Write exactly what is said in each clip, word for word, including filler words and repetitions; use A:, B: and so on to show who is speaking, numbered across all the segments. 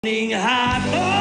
A: Morning Hatol!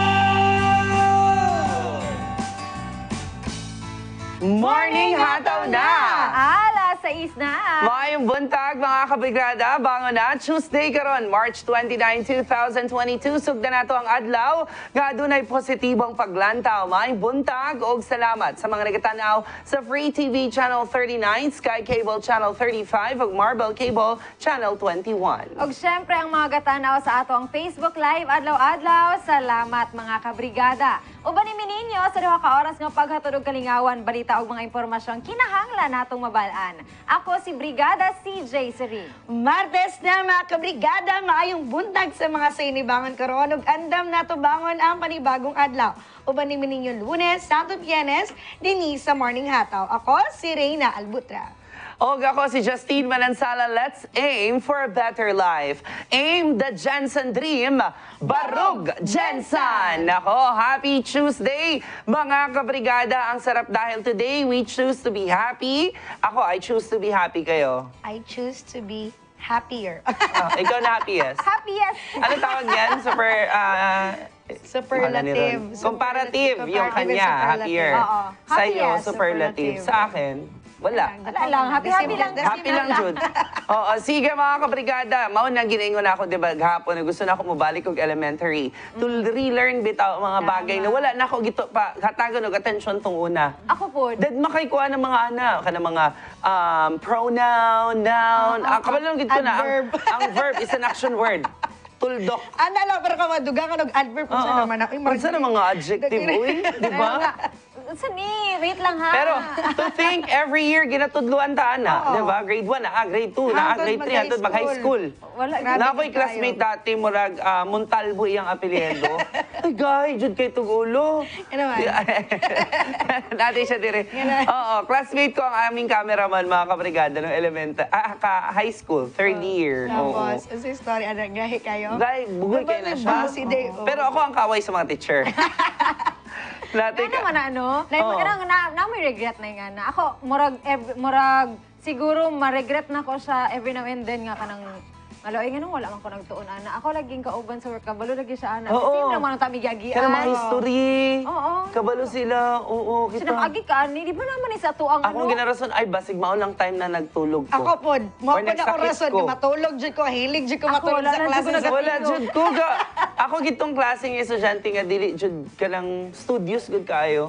B: Morning Hataw na!
C: Alas sais na!
B: Maayong buntag mga kabrigada, bangon na Tuesday karon, March twenty-nine, two thousand twenty-two. Sugda na to ang adlaw nga adunay positibong paglantaw. Maayong buntag og salamat sa mga nagatanaw sa Free T V Channel thirty-nine, Sky Cable Channel thirty-five ug Marble Cable Channel twenty-one.
C: Og syempre ang mga gatanaw sa ato ang Facebook Live adlaw-adlaw. Salamat mga kabrigada. Uban ni ninyo sa duha ka oras nga paghatod og kalingawan, balita og mga impormasyon kinahanglan natong mabalaan. Ako si Brigada C J Seri.
D: Martes na mga kabrigada, maayong buntag sa mga sinibangon karon ug andam nato bangon ang panibagong adlaw. Uban ni ninyo Lunes, Santo Bienes, dinhi sa Morning Hataw. Ako si Reyna Albutra.
B: Og ako si Justine Manansala. Let's aim for a better life. Aim the Jensen dream. Barug Jensen! Nako, happy Tuesday mga kabrigada. Ang sarap dahil today we choose to be happy. Ako, I choose to be happy kayo.
D: I choose to be happier.
B: Oh, ikaw na happiest.
C: Happiest!
B: Ano tawag yan? Super, uh,
D: Superlative.
B: Comparative, yung
D: Comparative,
B: kanya,
D: superlative.
B: happier.
C: Oo.
B: Sa'yo,
C: Happiest,
B: superlative.
D: superlative.
B: Sa akin, wala.
C: Wala lang, happy-happy lang.
B: Happy lang, Jude. Oo, sige mga kabrigada, mauna ginaingon ako, di ba, gahapon, gusto na ako mabalik og elementary to relearn bitaw mga bagay na wala na ako gito pa, hatagan og attention tong una.
C: Ako po.
B: Dad makaykuha ng mga ana, kana mga um, pronoun, noun,
D: Ah, ah,
B: ang kabalong gito na, ang,
D: adverb.
B: ang verb is an action word. Tuldok.
D: Ano lang, pero ka maduga ka ng-adverb kung saan naman ako.
B: Kung saan ang mga adjective, uy, di ba?
C: Sani, wait lang ha.
B: Pero to think every year ginatudluan ta na,
D: Oo.
B: di ba? Grade one na, ah, grade two na, ah,
D: Hangtod
B: grade three,
D: mag-high
B: hangtod mag-high school.
C: Wala,
D: Grabe
B: Na ako'y
D: kayo.
B: classmate dati, murag uh, Montalvo iyang apelyido. Ay, guy, jud kay Tugulo.
D: Yan naman.
B: Dati siya dire.
D: Yan naman.
B: Oo, classmate ko ang aming cameraman, mga kabrigada, ng elementary, ah, ka high school, third year. Oo.
D: Tapos, ano yung story? Ano, gahi kayo?
B: Guy, bugol kayo na siya.
D: Si Day, oh.
B: Pero ako ang kaway sa mga teacher. Dati
C: Ano man ano? Like,
B: Oo.
C: na, na, na may regret na yung ana. Ako, murag, ev- murag, siguro ma-regret na ko siya every now and then nga kanang Aloy, nga nung wala man ko nagtuon, ana. Ako laging kauban sa work, kabalo lagi siya, ana.
B: Oo.
C: Kasi naman ang tamigagian.
B: Kaya mga history.
C: Oo.
B: Kabalo sila. Oo,
C: Kasi
B: kita.
C: nag-agi ka, ni, di ba naman isa to ang
B: Akong
C: ano?
B: ginarason, ay basig maon ang time na nagtulog ko.
D: Ako po, mo
B: Or
D: po na ko
B: nagsakit
D: rason,
B: ko.
D: matulog dyan ko, hilig dyan ko
C: Ako,
D: matulog
C: wala
D: sa
C: na
D: klase.
C: dyan ko
D: sa-
B: Wala, Jud ko. Ga, ako gitong klaseng estudyante nga, dili, Jud, ka lang studious, good kayo.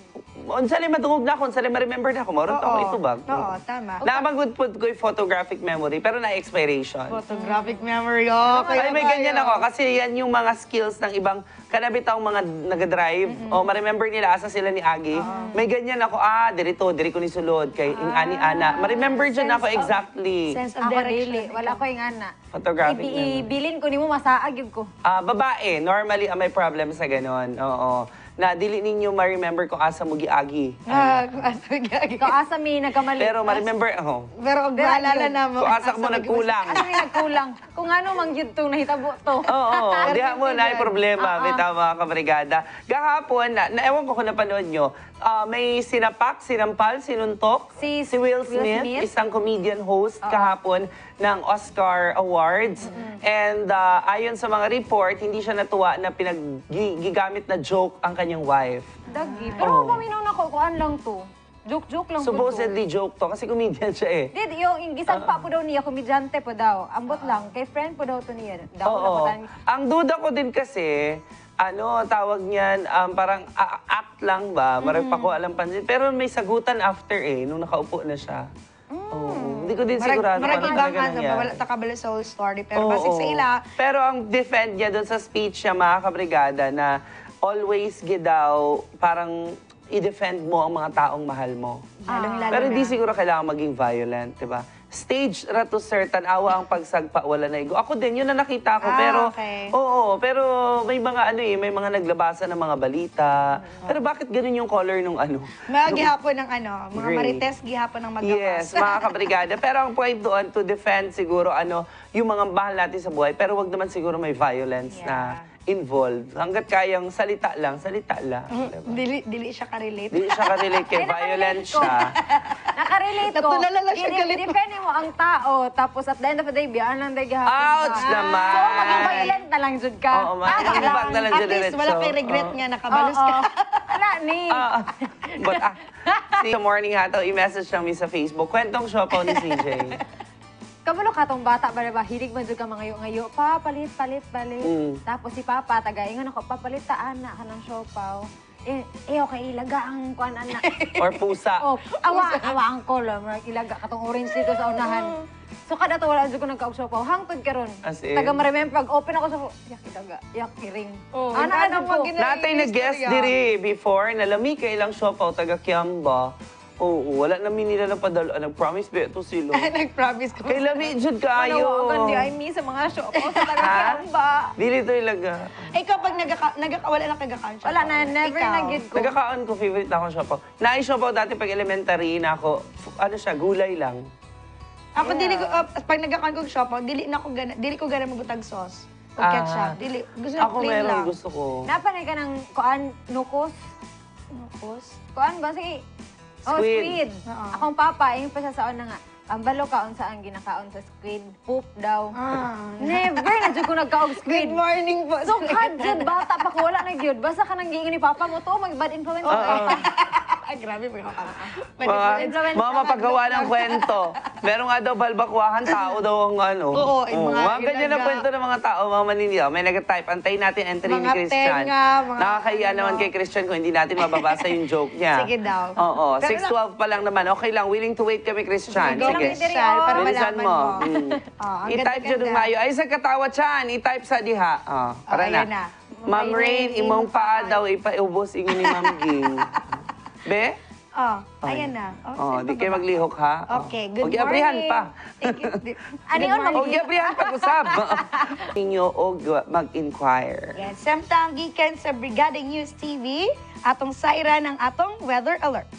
B: Unsa ni matungog na ako, unsa ni ma-remember na ako, maroon ako
D: Oo.
B: itubag.
D: Oo, tama.
B: Namagod po ko yung photographic memory, pero na-expiration.
D: Photographic memory, oh.
B: Ay, may ganyan ako, kasi yan yung mga skills ng ibang kanabitaw mga nag-drive, o ma-remember nila asa sila ni Agi. May ganyan ako, ah, dirito, diri ko ni sulod, kay ing ani ana. Ma-remember dyan ako exactly.
D: Sense of
C: Ako
D: direction.
C: dili, wala ko yung ana.
B: Photographic
C: Ibi-
B: memory.
C: Ibilin ko ni mo, masaag yun ko.
B: Ah, babae, normally ah, may problem sa ganon. Oo. Na dili ninyo ma-remember kung asa mo giagi.
D: Ah, kung ano gagi.
C: Ikaw asa mi nagkamali.
B: Pero ma-remember, oh.
D: Pero kung maalala na mo.
B: Kung asa mo
D: asa
B: nagkulang.
C: Asa mi nagkulang. Kung ano mang yun to, nahitabo to.
B: Oo, diha mo na
D: Yan.
B: problema,
C: Oo.
B: bitaw mga kabrigada. Gahapon, na, na ewan ko kung napanood nyo, ah, may sinapak, sinampal, sinuntok,
C: Si-
B: Will
C: Will
B: Smith,
C: Smith.
B: isang comedian host kahapon ng Oscar Awards. And ah, ayon sa mga report, hindi siya natuwa na pinaggigamit na joke ang kanyang wife.
C: Dagi. Pero
B: Oo.
C: paminaw na ko, kuan lang to. Joke-joke lang po to.
B: Supposedly joke to, kasi comedian siya eh.
C: Did, yung, yung gisag pa po daw niya, komedyante po daw. Ambot lang, kay friend po daw to niya. Daw na po
B: Oo.
C: tayo.
B: Ang duda ko din kasi, ano, tawag niyan, um, parang a- act lang ba? Marag pakuha lang pansin. Pero may sagutan after eh, nung nakaupo na siya. Oo. Hindi ko din
D: Marag,
B: sigurado
D: marag
B: kung ano
D: ibang
B: talaga
D: ano,
B: nangyari.
D: wala takabala sa whole story. Pero
B: Oo,
D: basic sa
B: oo.
D: ila,
B: Pero ang defend niya doon sa speech niya, mga kabrigada, na always gidaw, parang i-defend mo ang mga taong mahal mo.
D: lalong-lalo
B: Pero hindi
D: na.
B: siguro kailangan maging violent, di ba? Stage ra to certain, awa ang pagsagpa, wala na igo. Ako din, yun na nakita ko.
D: Ah,
B: pero,
D: okay.
B: oo, pero may mga ano eh, may mga naglabasan ng mga balita. Pero bakit ganun yung color nung ano?
D: Mga gihapon ng ano, mga
B: Gray.
D: marites gihapon ng magapas.
B: Yes, mga kabrigada. Pero ang point doon, to defend siguro ano, yung mga mahal natin sa buhay, pero wag naman siguro may violence
D: Yeah.
B: na involved. Hanggat kayang salita lang, salita lang.
D: Mm,
B: Diba?
D: Dili, dili siya ka-relate.
B: Hindi siya ka-relate kay
C: Ay, nakarelate
B: violent
C: ko.
B: siya.
C: Nakarelate ko.
D: Natulala lang siya
C: Ini-
D: galit mo.
C: Depende mo ang tao. Tapos at the end of the day, biyaan lang day gihapon
B: Ouch
C: ka.
B: naman!
C: So, maging violent na lang, Jud ka.
B: Oo, ma-
C: Tama
B: yung bag na lang,
D: At
B: Jud,
D: least wala
B: diretso.
D: kay regret
B: Oo.
D: nga, nakabalos
C: Oo.
D: ka.
C: Wala ni.
B: Ah, but ah, si sa morning hataw, i-message lang mi sa Facebook. Kwentong siopaw ni C J.
C: Kamulo ka tong bata ba ba hilig man jud ka mga ngayo pa palit palit palit.
B: Mm.
C: Tapos si Papa tagaingon ako papalit ta ana ka ng siopaw. Eh, eh okay ilaga ang kuan anak.
B: Or pusa.
C: Oh, awa awa ang color mag ilaga katong orange dito sa unahan. So kada to wala jud ko nagkaog siopaw hangtod karon.
B: As in?
C: Taga ma-remember pag open ako sa yak ilaga, yak iring.
D: Oh,
C: ana
D: ano
C: ana
D: mo
C: ko.
D: gina-
B: Natay nag-guest
D: Istorya.
B: diri before, nalami kay ilang siopaw, taga Kiamba. Oo, wala namin nila napadalo. Nag-promise ba ito sila?
D: Nag-promise ko.
B: Kay lami, jud
C: Ano
B: kayo.
C: gandi ay mi sa mga siopaw sa taga
B: Ha?
C: Kiamba.
B: Dili to ilaga.
D: Ikaw, pag nagaka, nagaka, wala na kagakaon siya.
C: Wala na never
D: Ikaw.
C: na gid ko.
B: Nagkakaon ko, favorite na akong siopaw. Naay siopaw dati pag elementary na ako, f- ano siya, gulay lang.
D: Ako, dili ko, uh, pag nagakaon ko siopaw, dili na ko gana, dili ko gana magutag sauce. O
B: Ah.
D: ketchup. Dili, gusto na
B: Ako
D: plain
B: meron
D: lang.
B: gusto ko.
C: Napanay ka ng kuan nukos.
D: Nukos?
C: Kuan ba sige? Oh,
B: Squid.
C: squid.
D: Oo.
C: Akong papa, yung pa siya sa una nga. Ang balo kaon sa ang ginakaon sa squid. Poop daw.
D: Ah.
C: Never na dyan ko nagkaog squid.
D: Good morning po.
C: So, kad dyan, bata pa ko, wala na yun. Basta ka nang giingin ni papa mo to, mag-bad influence.
B: Oo.
D: Ay, grabe. Pwede ka
B: Mga,
C: influence
B: mga
C: ka
B: mapagawa
C: lang.
B: ng kwento. Meron nga daw balbakwahan, tao daw ang ano.
D: Oo, yung mga
B: mga ganyan na
D: ilaga.
B: kwento ng mga tao, mga maninilaw. May nag-type, antayin natin entry ni
D: Mga
B: Christian.
D: tenga, mga
B: Nakakahiya
D: ano.
B: naman kay Christian kung hindi natin mababasa yung joke niya.
D: Sige daw.
B: Oo,
D: Pero
B: six twelve pa lang naman. Okay lang, willing to wait kami, Christian.
C: Sige,
B: Sige.
C: Sige.
D: Siya, para
B: Bilisan
D: malaman
B: mo.
D: mo.
B: Mm.
D: Oh, ang
B: I-type dyan
D: ganda-ganda.
B: mayo. Ay, sa katawa chan, i-type sa diha. Oh, para
D: Oh,
B: na.
D: ayan na.
B: Ma'am Rain, imong paa daw, ipaubos ingon ni Ma'am Ging. Be?
D: Oh, ayan na.
B: Oh,
D: sino
B: di
D: ba
B: kayo
D: ba?
B: maglihok ha.
D: Okay,
B: Oh.
D: good
B: O, giabrihan
D: morning.
B: pa.
D: Thank you. Di-
C: Ano
D: good
C: yun,
D: morning.
B: O, giabrihan pag-usab. Ninyo og mag-inquire.
D: Yes, samtang gikan sa Brigada News T V, atong saira ng atong weather alert.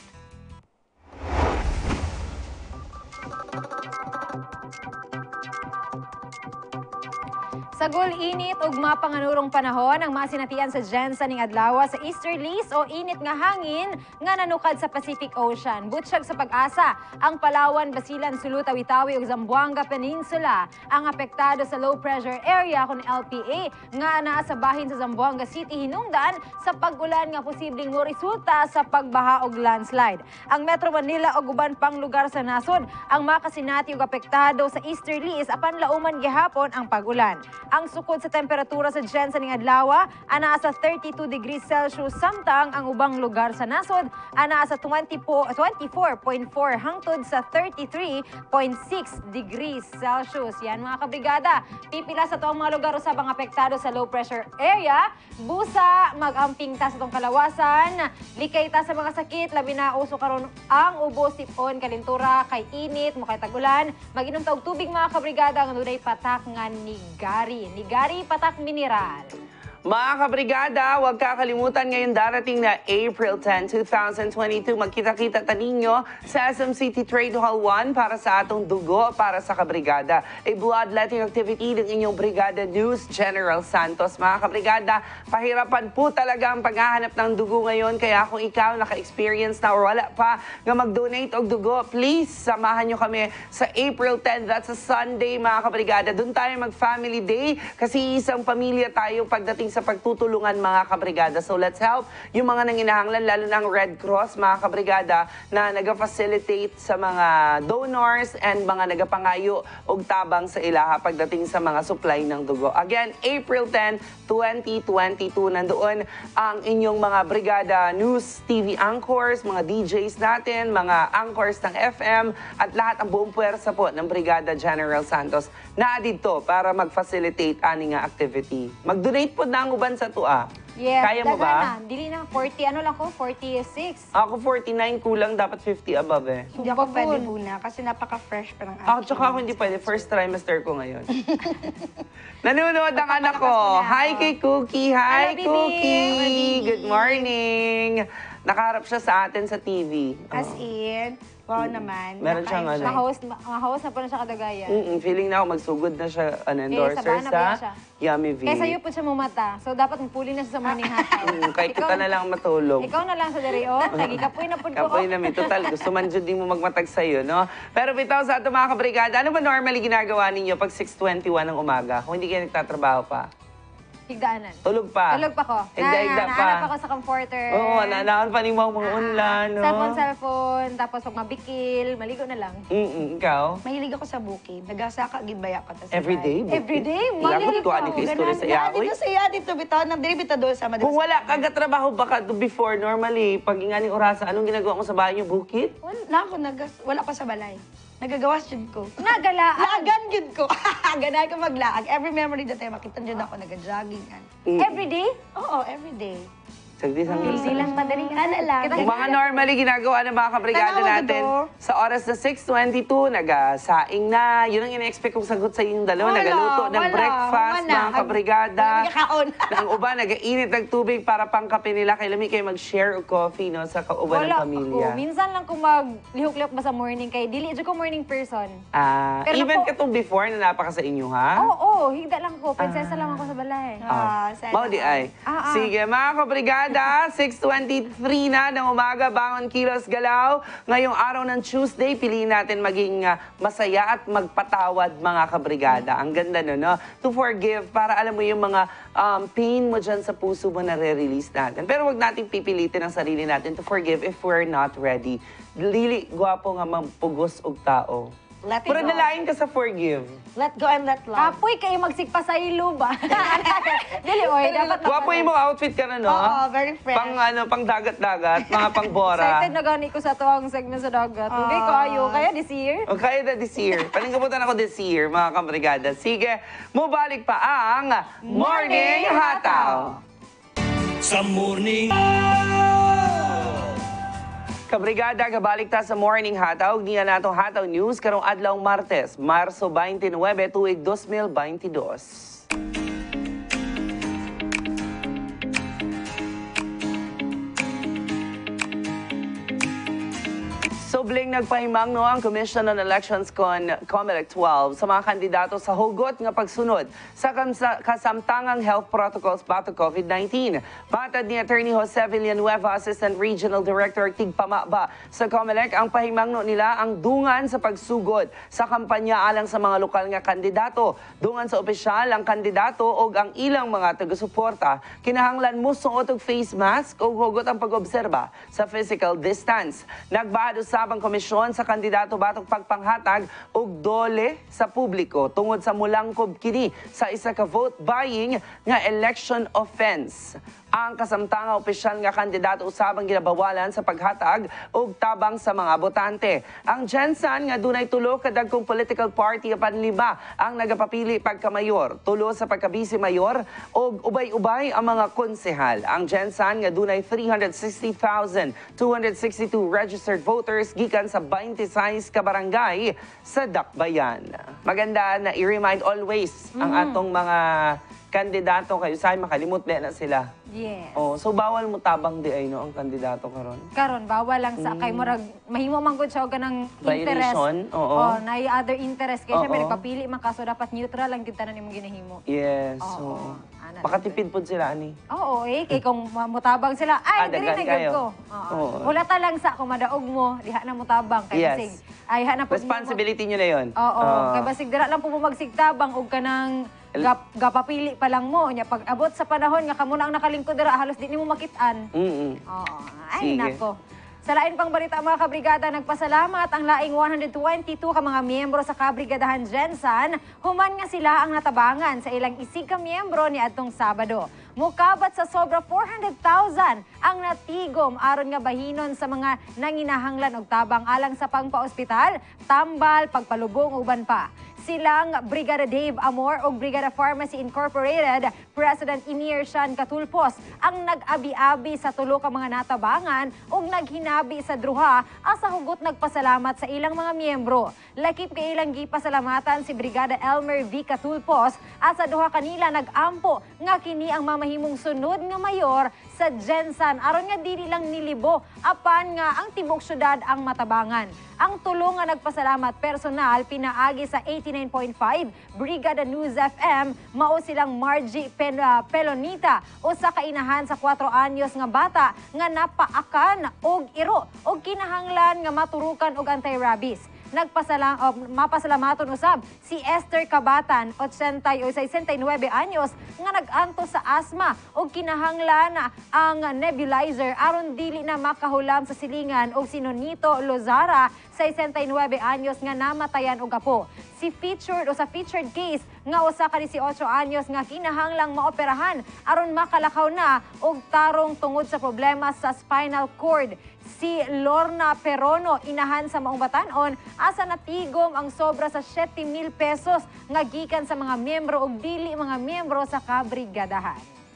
C: Sa gul-init ug mapanganurong panahon ang masinatian sa Jensa ning adlaw sa easterlies o init nga hangin nga nanukad sa Pacific Ocean. Butsyag sa pag-asa ang Palawan, Basilan, Sulu, Tawi-Tawi ug Zamboanga Peninsula ang apektado sa low pressure area kun L P A nga naa sa bahin sa Zamboanga City hinungdan sa pag-ulan nga posibleng mo resulta sa pagbaha ug landslide. Ang Metro Manila ug uban pang lugar sa nasod ang makasinati ug apektado sa easterlies apan lauman gihapon ang pag-ulan. Ang sukod sa temperatura sa Jensa ning adlaw ana sa thirty-two degrees Celsius samtang ang ubang lugar sa nasod ana sa twenty-four point four hangtod sa thirty-three point six degrees Celsius. Yan mga kabrigada, pipila sa tuong mga lugar usab ang apektado sa low pressure area. Busa mag-amping ta sa tong kalawasan, likay ta sa mga sakit labi na uso karon ang ubo, sipon, kalintura, kay init, mo kay tag-ulan. Mag-inom ta og tubig mga kabrigada nga dunay patak nga nigari. Nigari patak mineral.
B: Mga kabrigada, huwag kakalimutan ngayon darating na April tenth, twenty twenty-two. Magkita-kita ta ninyo sa S M City Trade Hall one para sa atong dugo para sa kabrigada. A bloodletting activity ng inyong Brigada News, General Santos. Mga kabrigada, pahirapan po talaga ang paghahanap ng dugo ngayon. Kaya kung ikaw naka-experience na or wala pa nga mag-donate og dugo, please samahan nyo kami sa April tenth. That's a Sunday, mga kabrigada. Doon tayo mag-family day kasi isang pamilya tayo pagdating sa pagtutulungan mga kabrigada. So let's help yung mga nanginahanglan, lalo ng Red Cross, mga kabrigada, na nag-facilitate sa mga donors and mga nagapangayo og tabang sa ilaha pagdating sa mga supply ng dugo. Again, April tenth, twenty twenty-two, nandoon ang inyong mga Brigada News T V anchors, mga D Js natin, mga anchors ng F M, at lahat ang buong puwersa po ng Brigada General Santos na dito para mag-facilitate ani nga activity. Mag-donate po na ang uban sa tua.
C: Yes,
B: Kaya mo ba?
C: Na. Dili na forty, ano lang ko, forty-six.
B: Ako forty-nine, kulang dapat fifty above eh.
D: Hindi ako
C: Bagun.
D: pwede muna kasi napaka-fresh pa ng
B: Ako, tsaka ako hindi pwede. First trimester ko ngayon. Nanonood ang anak ko. Hi kay Cookie. Hi,
C: Hello, Bibi.
B: Cookie. Good morning. Nakaharap siya sa atin sa T V.
D: As in, Wow naman.
B: Meron siyang
D: Nakain
B: ano.
D: siya.
C: Ma-host, ma-host na po na siya kadagayan.
B: Mm-mm, feeling na ako magsugod na siya an endorser
C: sabana ba
B: sa
C: siya?
B: Yummy V.
C: Kaya sa'yo po siya mumata. So, dapat magpuli na siya sa morning hataw.
B: Mm, kay kita na lang matulog.
C: Ikaw na lang sa dere, oh. Lagi kapoy na po ko.
B: Kapoy na may total. Gusto man dyan di mo magmatag sa'yo, no? Pero bitaw sa ato mga kabrigada, ano ba normally ginagawa ninyo pag six twenty-one ng umaga? Kung hindi kayo nagtatrabaho pa?
C: Higdaanan.
B: Tulog pa?
C: Tulog pa ko.
B: Higda-higda
C: Na-
B: pa?
C: Nahanap ako sa comforter.
B: Oo, nanaan pa ni mo mga unlan, no?
C: Cellphone, cellphone. Tapos pag mabikil, maligo na lang.
B: Mm-mm, ikaw?
D: Mahilig ako sa bukid. Nagasaka, gidbaya ko. tas
B: Everyday?
D: sabay.
C: Everyday?
B: Ilabot
C: Mali
B: ko,
C: ko.
B: ano ka istorya sa
D: Ganun.
B: iyakoy?
D: Dito sa iya, dito bitaw. Nagdiri bitaw doon sa madalas.
B: Kung wala kagatrabaho ba ka to before, normally, pag inganing orasa, anong ginagawa mo sa bahay niyo? Bukid?
D: Wala ako, nagas, wala pa sa balay. Nagagawas yun ko.
C: Nagalaan.
D: Laagan yun ko. Ganay ko maglaag. Every memory that time, makita dyan ako, nag-jogging.
C: Everyday?
D: Oo, everyday.
B: Sagdi sang
C: Hindi lang padali.
D: Ano lang.
C: Kita-
B: Yung mga normally ginagawa ng mga kabrigada
D: Tanawa
B: natin,
D: ko
B: sa oras na six twenty-two, nag-saing na. Yun ang ina-expect kong sagot sa inyong dalawa.
D: Wala,
B: Nagaluto ng
D: wala,
B: breakfast,
D: wala.
B: mga kabrigada.
D: Nagkakaon.
B: Ang uba, nag-init ng tubig para pangkape nila. Kaya lami kayo mag-share og coffee no, sa kauban ng
C: Wala
B: pamilya.
C: ako. Minsan lang kung maglihok-lihok ba sa morning kay dili dyan ko morning person.
B: Ah,
C: Pero
B: even
C: po-
B: katong before na napaka sa inyo, ha?
C: Oo, oh, higda lang ko. Prinsesa lang ako sa balay.
D: Ah, sana.
B: Mau di ay.
C: Ah, ah.
B: Sige, mga kabrigada, six twenty-three na ng umaga, bangon kilos galaw. Ngayong araw ng Tuesday, piliin natin maging ah, masaya at magpatawad, mga kabrigada. Ang ganda no, no? To forgive, para alam mo yung mga um, pain mo dyan sa puso mo na re-release natin. Pero wag natin pipilitin ang sarili natin to forgive if we're not ready. Dili, gwapo nga mampugos og tao.
D: Let it
B: Pero
D: go.
B: nalain ka sa forgive.
D: Let go and let love.
C: Kapoy kayo magsigpa sa ilo ba? Dili, oy, dapat
B: Gwapo yung mga outfit ka na, no?
D: Oo, very fresh.
B: Pang ano, pang dagat-dagat, mga pang bora.
C: Excited na gani ko sa tuwang segment sa dagat. Okay, kayo. Kaya this year?
B: O kaya na this year. Palingabutan ako this year, mga kabrigada. Sige, mubalik pa ang Morning Hataw.
A: Sa morning
B: Kabrigada, kabalik ta sa Morning Hataw. Niya natong Hataw News karong adlaw Martes, Marso twenty-nine, tuig two mil twenty-two. Subling nagpahimang no ang Commission on Elections con COMELEC twelve sa mga kandidato sa hugot nga pagsunod sa kamsa- kasamtangang health protocols batok COVID nineteen. Matad ni Attorney Jose Villanueva, Assistant Regional Director Tigpamaba sa COMELEC, ang pahimang no nila ang dungan sa pagsugod sa kampanya alang sa mga lokal nga kandidato. Dungan sa opisyal ang kandidato o ang ilang mga taga-suporta kinahanglan mo suot og face mask o hugot ang pag-obserba sa physical distance. Nagbahad usab ang komisyon sa kandidato batok pagpanghatag og dole sa publiko tungod sa mulangkob kini sa isa ka vote buying nga election offense. Ang kasamtangang opisyal nga kandidato usabang ginabawalan sa paghatag og tabang sa mga botante. Ang Jensan nga dunay tulo ka dagkong political party apan lima ang nagapapili pagka-mayor, tulo sa pagka-vice mayor og ubay-ubay ang mga konsehal. Ang Jensan nga dunay three hundred sixty thousand two hundred sixty-two registered voters gikan sa twenty-six ka barangay sa Dakbayan. Maganda na i-remind always ang atong mga kandidato kayo sa makalimot na sila.
C: Yes.
B: Oh, so bawal mo tabang di ay no ang kandidato karon.
C: Karon bawal lang sa kay murag mahimo man gud siya og ganang interest.
B: Violation, oo.
C: Oh, na other interest kay
B: Oo.
C: syempre papili man ka so dapat neutral lang gid tanan imong ginahimo.
B: Yes.
C: Oo.
B: So,
C: Ana,
B: makatipid pud sila ani.
C: Oo, eh kay kung ma- mutabang sila
B: Ah,
C: ay dili
B: daghan
C: na gyud
B: kayo.
C: ko.
B: Oo.
C: Oo. Wala ta lang sa kung madaog mo diha na mutabang kay
B: Yes.
C: basig. Ay ha na pud mo-
B: Responsibility niyo na 'yon.
C: Oo,
B: Ah.
C: kay basig dira lang po mo magsigtabang og kanang gap, gapapili pa lang mo nya pag abot sa panahon nga kamo na ang nakalingkod dira halos di nimo makit-an.
B: Mm.
C: Oo. Ay,
B: Sige.
C: nako. Sa lain pang balita mga kabrigada, nagpasalamat ang laing one hundred twenty-two ka mga miyembro sa Kabrigadahan Jensan. Human nga sila ang natabangan sa ilang isig ka miyembro ni adtong Sabado. Mukabat sa sobra four hundred thousand ang natigom aron nga bahinon sa mga nanginahanglan og tabang alang sa pangpaospital, tambal, pagpalubong ug uban pa. Silang Brigada Dave Amor o Brigada Pharmacy Incorporated, President Emir Shan Katulpos ang nag-abi-abi sa tulo ka mga natabangan ug naghinabi sa druha asa hugot nagpasalamat sa ilang mga miyembro. Lakip kay ilang gipasalamatan si Brigada Elmer V. Katulpos asa duha kanila nag-ampo nga kini ang mamahimong sunod nga mayor sa Jensan aron nga dili lang nilibo apan nga ang tibok syudad ang matabangan. Ang tulong nga nagpasalamat personal pinaagi sa eighty-nine point five Brigada News F M mao silang Margie Pen uh, Pelonita usa ka inahan sa four anyos nga bata nga napaakan og iro og kinahanglan nga maturukan og anti-rabies. Nagpasalam oh, mapasalamaton usab si Esther Kabatan, sixty-nine anyos nga nag-anto sa asma ug kinahanglan ang nebulizer aron dili na makahulam sa silingan og si Nonito Lozara, sixty-nine anyos nga namatayan og apo. Si featured o sa featured case nga usa ka eighteen anyos nga kinahanglang maoperahan aron makalakaw na og tarong tungod sa problema sa spinal cord. Si Lorna Perono, inahan sa Maong Batanon, asa natigom ang sobra sa seven mil pesos nga gikan sa mga miyembro ug dili mga miyembro sa kabrigadahan.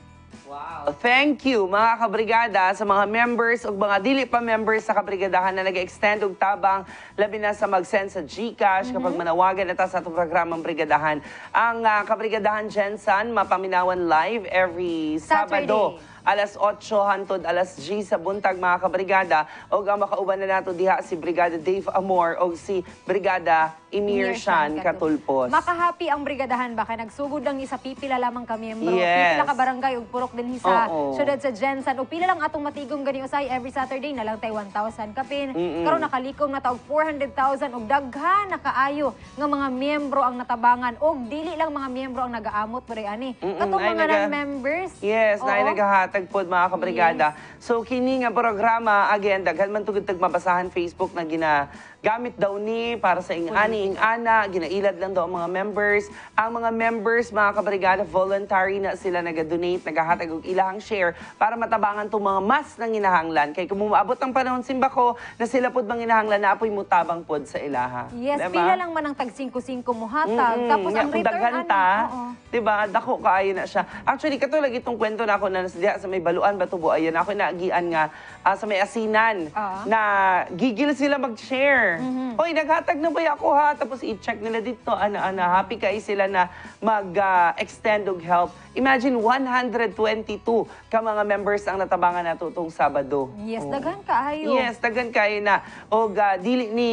B: Wow. Thank you mga kabrigada sa mga members o mga dili pa members sa kabrigadahan na nag-extend og tabang labi na sa mag-send sa GCash mm-hmm. kapag manawagan na ta sa itong programang brigadahan. Ang uh, kabrigadahan Jensan mapaminawan live every
C: Saturday.
B: Sabado. alas eight hantod alas ten sa buntag mga kabrigada og ang makauban na nato diha si Brigada Dave Amor og si Brigada Emir Shan Katulpos.
C: Makahappy ang brigadahan ba kay nagsugod lang ni sa pipila lamang ka miyembro.
B: Yes.
C: Pipila ka barangay ug purok din sa
B: Oo.
C: syudad sa Jensan ug pila lang atong matigom gani usay every Saturday na lang tay one thousand kapin. Karon nakalikom na ta og four hundred thousand og daghan na kaayo nga mga miyembro ang natabangan og dili lang mga miyembro ang nagaamot pare ani. Katong
B: Ay,
C: mga
B: naga-
C: members.
B: Yes,
C: Oo.
B: na nagahatag pod mga kabrigada. So kini nga programa again daghan man tugod tag mabasahan Facebook na gina gamit daw ni para sa ing ani ing ana ginailad lang daw ang mga members. Ang mga members mga kabrigada voluntary na sila naga-donate, nagahatag og ilahang share para matabangan tong mga mas nang hinahanglan kay kung muabot ang panahon simba ko na sila pod mang hinahanglan na apoy mutabang pod sa ilaha.
C: Yes,
B: Diba?
C: pila lang man ang tag five five mo hatag.
B: Mm-mm.
C: Tapos
B: Nga,
C: ang
B: kung
C: return
B: daghan
C: ano,
B: ta,
C: oo.
B: diba, dako kaayo na siya. Actually, katulad itong kwento na ako na nasa diha sa may baluan, Batubo, ayun, ako naagian nga ah, sa may asinan
C: Ah.
B: na gigil sila mag-share.
C: Mhm.
B: Hoy, naghatag na ba ako ha? Tapos i-check nila dito, ana-ana, happy kayo sila na mag-extend og help. Imagine, one hundred twenty-two ka mga members ang natabangan nato itong Sabado.
C: Yes,
B: Oo.
C: daghan kaayo.
B: Yes, daghan kayo na. O dili ni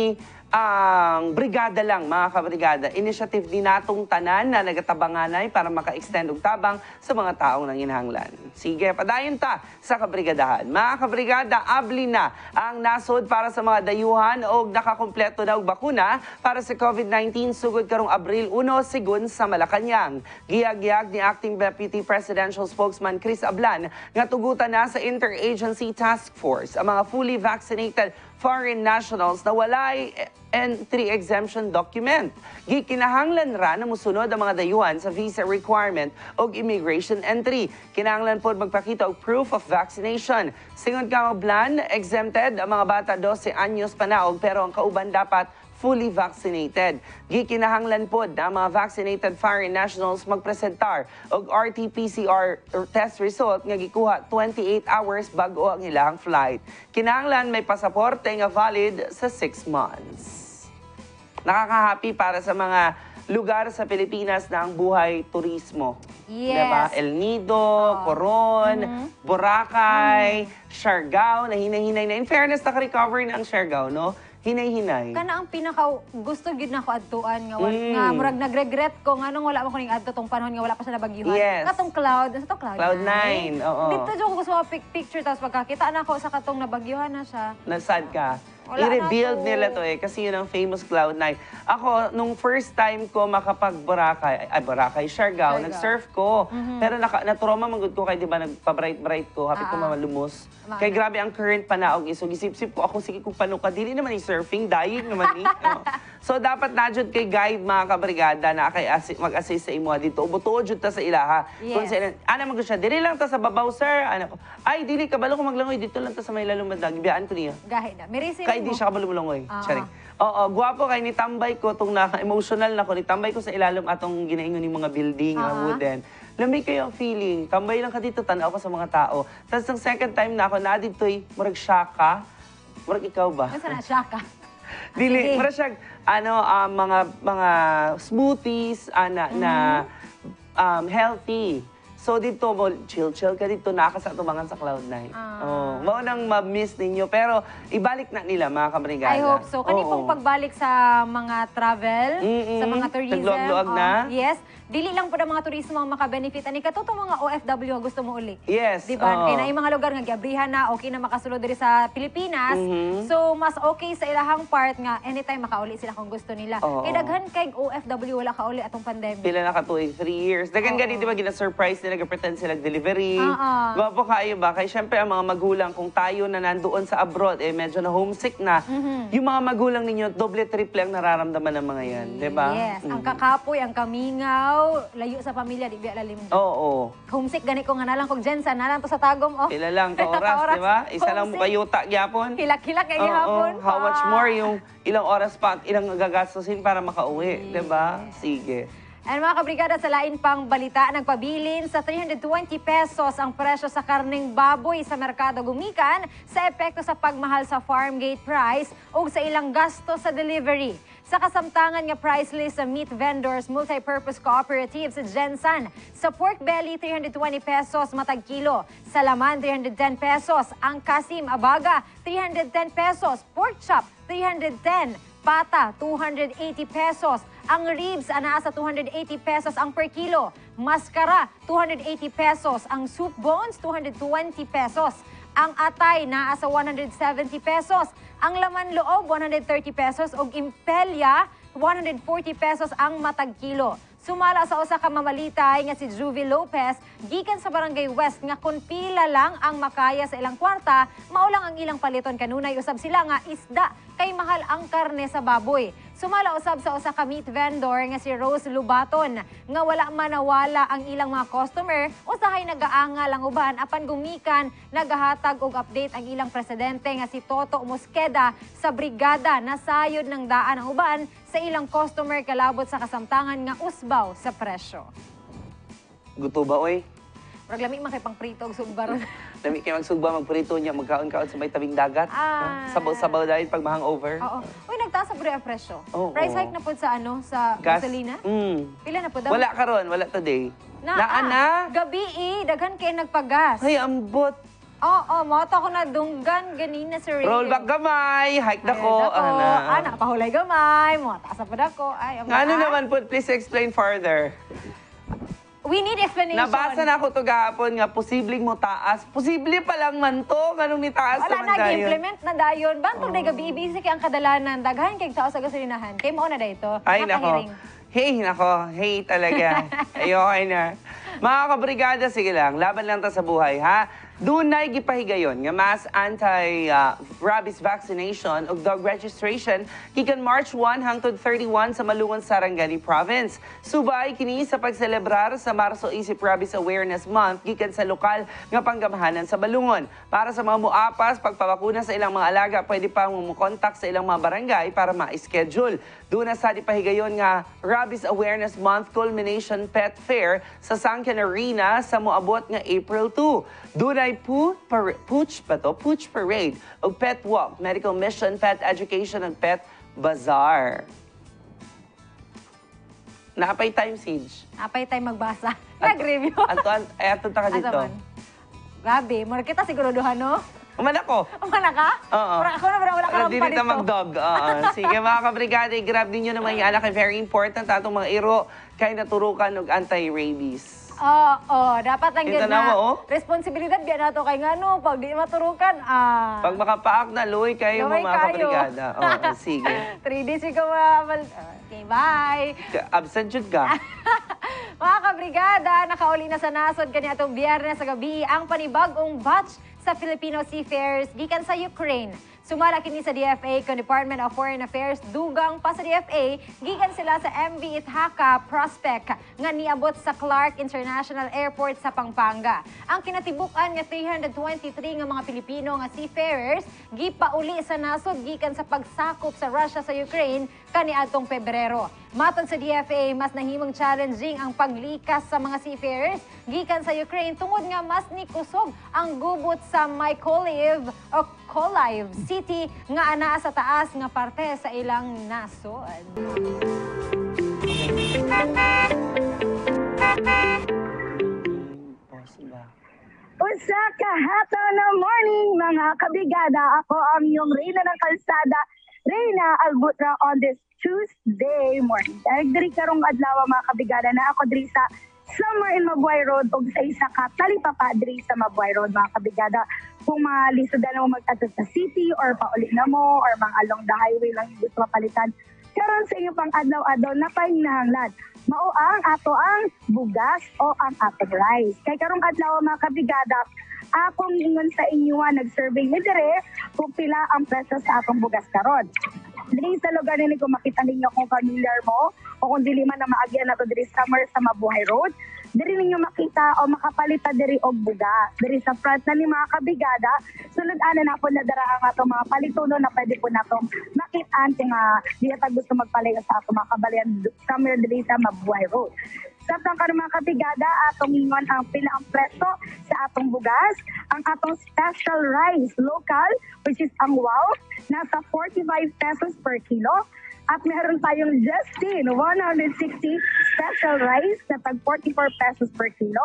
B: ang brigada lang, mga kabrigada. Initiative din natong tanan na nagatabanganay para maka-extend og tabang sa mga taong nanginhanglan. Sige, padayon ta sa kabrigadahan. Mga kabrigada, abli na ang nasod para sa mga dayuhan o nakakumpleto na og bakuna para sa COVID nineteen sugod karong Abril one sigun sa Malacañang. Giyag-giyag ni Acting Deputy Presidential Spokesman Chris Ablan nga tugutan na sa Interagency Task Force ang mga fully vaccinated foreign nationals na walay entry exemption document. Gikinahanglan ra na musunod ang mga dayuhan sa visa requirement o immigration entry. Kinahanglan po magpakita og proof of vaccination. Singon kang Ablan, exempted ang mga bata twelve anyos panaog pero ang kauban dapat fully vaccinated. Gikinahanglan po na mga vaccinated foreign nationals magpresentar og R T P C R test result nga gikuha twenty-eight hours bago ang ilang flight. Kinahanglan may pasaporte nga valid sa six months. Nakaka-happy para sa mga lugar sa Pilipinas na ang buhay turismo.
C: Yes.
B: Diba? El Nido, Coron, Boracay, Siargao, na hinay-hinay na. In fairness, naka-recover na ang Siargao, no? Hinay-hinay.
C: Kana ang pinaka gusto gyud nako adtuan nga wal,
B: Mm.
C: nga murag nagregret ko nganong wala man ko ning adto tong panahon nga wala pa siya nabagyuhan.
B: Yes.
C: Katong cloud, sa to cloud.
B: Cloud nine, oo.
C: Dito jud ko gusto mo pic picture tapos pagkakita na ako sa katong nabagyuhan na siya.
B: Nasad ka.
C: Wala
B: I-rebuild
C: na to.
B: nila to eh, kasi yun ang famous Cloud nine. Ako, nung first time ko makapag-Boracay, ay Boracay, Siargao,
C: Siargao.
B: nag-surf ko. Pero naka, na-trauma manggod ko kay, di ba, nagpa-bright-bright ko, happy ko
C: Ah, ah.
B: mamalumos.
C: Maana.
B: Kay grabe ang current panaog iso. Gisip-sip ko, ako sige kung paano ka, dili naman yung surfing, dying naman ni. No. So, dapat na jud kay guide mga kabrigada na kay assi- mag-assist sa imo dito. Ubutuod jud ta sa ilaha.
C: Yes.
B: Kung sila, ana man ko siya, dili lang ta sa babaw, sir. Ana ko, ay, dili, kabalo ko maglangoy, dito lang ta sa may lalong madag. Biyaan ko niya.
C: Gahi na. Merisin
B: Kay di
C: mo.
B: siya kabalumulungoy.
C: Ah.
B: Charing. Oo, gwapo kay ni tambay ko tong naka-emotional na ko ni tambay ko sa ilalom atong ginaingon ni mga building nga
C: Ah.
B: wooden. Lamig kayo ang feeling. Tambay lang ka dito, tanaw ko sa mga tao. Tapos ang second time na ako na dito'y murag syaka. Murag ikaw ba?
C: Unsa na siya ka?
B: Dili,
C: Sige.
B: murag siya ano ah, mga mga smoothies ana na
C: Mm-hmm.
B: um, healthy. So dito mo, chill-chill ka dito, nakakasatumangan sa Cloud nine.
C: Ah.
B: Oh, mao nang ma-miss ninyo. Pero ibalik na nila, mga kabrigada.
C: I hope so. Kani
B: Oo.
C: pong pagbalik sa mga travel,
B: Mm-mm.
C: sa mga tourism.
B: Nagluwag-luwag
C: oh,
B: na?
C: Yes. Dili lang po ng mga turismo ang makabenefit. Ani katutong mga O F W nga gusto mo uli.
B: Yes.
C: Di
B: oo.
C: ba? Kaya na yung mga lugar nga giabrihan na, okay na makasulod diri sa Pilipinas.
B: Mhm.
C: So, mas okay sa ilahang part nga anytime makauli sila kung gusto nila.
B: Oo.
C: Kaya daghan kay O F W wala kauli atong pandemic.
B: Pila na katuig, three years. Dagan
C: Oo.
B: ganito ba gina-surprise nila, nag-pretend sila delivery.
C: Oo.
B: Gwapo kayo ba? Kaya syempre ang mga magulang, kung tayo na nandoon sa abroad, eh medyo na homesick na,
C: Mhm.
B: yung mga magulang ninyo, doble triple ang nararamdaman ng mga yan. Di ba?
C: Yes. Ang
B: Mhm.
C: kakapoy, ang kamingaw, layo sa pamilya, di biya lalim.
B: Oo.
C: Homesick, gani ko nga nalang kog Jensen, nalang to sa tagom, oh.
B: Pila lang ka
C: Pila
B: oras, di ba? Isa lang mo
C: Homesick.
B: kayuta gyapon.
C: Hilak-hilak kay
B: Oo.
C: gihapon.
B: How
C: pa.
B: much more yung ilang oras pa at ilang gagastusin para makauwi, di ba? Sige.
C: And mga kabrigada, sa lain pang balita, nagpabilin sa three hundred twenty pesos ang presyo sa karneng baboy sa merkado gumikan sa epekto sa pagmahal sa farm gate price o sa ilang gasto sa delivery. Sa kasamtangan nga price list sa Meat Vendors Multipurpose Cooperative sa Gensan, sa pork belly three hundred twenty pesos matag kilo, sa laman three hundred ten pesos, ang kasim abaga three hundred ten pesos, pork chop three hundred ten, pata two hundred eighty pesos, ang ribs ana sa two hundred eighty pesos ang per kilo, maskara two hundred eighty pesos, ang soup bones two hundred twenty pesos, ang atay naa sa one hundred seventy pesos, ang laman loob one hundred thirty pesos ug impelya one hundred forty pesos ang matag kilo. Sumala sa usa ka mamalitay nga si Juvie Lopez gikan sa Barangay West nga kun pila lang ang makaya sa ilang kwarta, mao lang ang ilang paliton kanunay usab sila nga isda kay mahal ang karne sa baboy. Sumala usab sa usa ka meat vendor nga si Rose Lubaton nga wala manawala ang ilang mga customer, usahay nagaanga lang uban apan gumikan nagahatag og update ang ilang presidente nga si Toto Mosqueda sa brigada nasayod ng daan ang uban sa ilang customer kalabot sa kasamtangan nga usbaw sa presyo.
B: Gusto ba, oy?
C: Murag lami man kay pang prito og sugbaron.
B: Lami kayo magsugba, magprito niya, magkaon-kaon sa may tabing dagat.
C: Ah.
B: Sabaw-sabaw dahil pag ma-hangover.
C: Oo. Uy, nagtaas sa ang presyo.
B: Oo.
C: Price hike na po sa ano, sa
B: Gas.
C: gasolina.
B: Mm.
C: Pila na po daw?
B: Wala karon, wala today.
C: Na,
B: Naan na?
C: ah, gabi eh, daghan kay nagpagas.
B: Ay, ambot.
C: Oo, mo to ko na dunggan ganina sa radio.
B: Roll back gamay, hike na ko.
C: Ayan ako.
B: Ana.
C: Ana, pahulay gamay. Mo, taas pa dako. Ay, ang
B: Ano
C: ah.
B: naman po, please explain further.
C: We need explanation.
B: Nabasa na ako to gahapon nga, posibleng mo taas. Posible pa lang man to, ganun ni taas
C: Wala
B: naman
C: na,
B: dayon.
C: implement na dayon. Bantog na gabi, busy kay ang kadalanan. Daghan kay tao sa gasolinahan. Kay mo na dayto.
B: Ay, nako.
C: Nakahiring.
B: Hey, nako. Hey talaga. Ayoko na. Mga kabrigada, sige lang. Laban lang ta sa buhay, ha? Dunay gipahigayon nga mass anti-rabies vaccination ug dog registration gikan March one hangtod thirty-one sa Malungon, Sarangani Province. Subay kini sa pagselebrar sa Marso Isip Rabies Awareness Month gikan sa lokal nga panggamhanan sa Malungon. Para sa mga muapas pagpabakuna sa ilang mga alaga, pwede pa mo-contact sa ilang mga barangay para ma-schedule. Duna sa dipahigayon nga Rabies Awareness Month culmination pet fair sa Sangkan Arena sa moabot nga April two. Dunay poo, par, pooch pa to, pooch parade o pet walk, medical mission, pet education and pet bazaar. Nakapay time siege.
C: Napay tayo magbasa. Nag-review.
B: Ato, ay ato ta ka dito.
C: Asa man? Grabe, mura kita siguraduhan, no?
B: Uman ako.
C: Umana ka?
B: Oo.
C: Mura ako na, mura wala ka
B: Wala
C: lang
B: din
C: pa
B: ito
C: dito.
B: mag-dog. Oo. Sige mga kabrigada, i-grab ninyo naman yung anak. Very important atong mga iro kay naturukan og anti-rabies.
C: Oo, oh, dapat lang
B: Kita
C: yun
B: na
C: na
B: mo, oh.
C: responsibilidad biya nato kay ngano pag di maturukan ah.
B: Pag makapaak na, luoy kayo
C: Luoy
B: mga
C: kayo.
B: kabrigada. Oo, sige.
C: Three days ikaw mamal. Okay, bye.
B: Absent jud ka.
C: Mga kabrigada, nakauli na sa nasod kani atong Biyernes sa gabi ang panibagong batch sa Filipino Seafarers gikan sa Ukraine. Sumala kini sa D F A kon Department of Foreign Affairs dugang pa sa D F A gikan sila sa M V Ithaca Prospect nga niabot sa Clark International Airport sa Pampanga. Ang kinatibukan nga three hundred twenty-three nga mga Pilipino nga seafarers gipauli sa nasod gikan sa pagsakop sa Russia sa Ukraine kaniadtong Pebrero. Matod sa D F A, mas nahimong challenging ang paglikas sa mga seafarers gikan sa Ukraine tungod nga mas nikusog ang gubot sa Mykolaiv o Koliv City nga anaa sa taas nga parte sa ilang nasod.
E: Usa ka hata na morning, mga kabrigada. Ako ang iyong Reyna ng Kalsada, Reyna Albutra, on this Tuesday morning. Dahil diri karong adlaw mga kabrigada na ako diri sa somewhere in Mabuhay Road o sa isa ka talipapa diri sa Mabuhay Road mga kabrigada. Kung mga lisudan mo magtatod sa city or pauli na mo or mga along the highway lang yung gusto mapalitan, karon sa inyo pang adlaw-adlaw na pahinahanglan. Mao ang ato ang bugas o ang atong rice. Kay karong adlaw mga kabrigada, akong ingon sa inyo nag-survey ni dire kung pila ang presyo sa atong bugas karon. Diri sa lugar ni kung makita ninyo kung familiar mo o kung dili man na maagyan nato diri somewhere sa Mabuhay Road, diri ninyo makita o makapalita diri og bugas. Diri sa front na ni mga kabigada, sulod ana na po na dara ang ato mga palituno na pwede po nato makitaan kung uh, di ata gusto magpalayo sa ato mga kabalian somewhere diri sa Mabuhay Road. Sa atong karon mga kabigada, atong ingon ang pila ang presyo sa atong bugas. Ang atong special rice local, which is ang wow, nasa forty-five pesos per kilo. At meron tayong Justin, one hundred sixty special rice na tag forty-four pesos per kilo.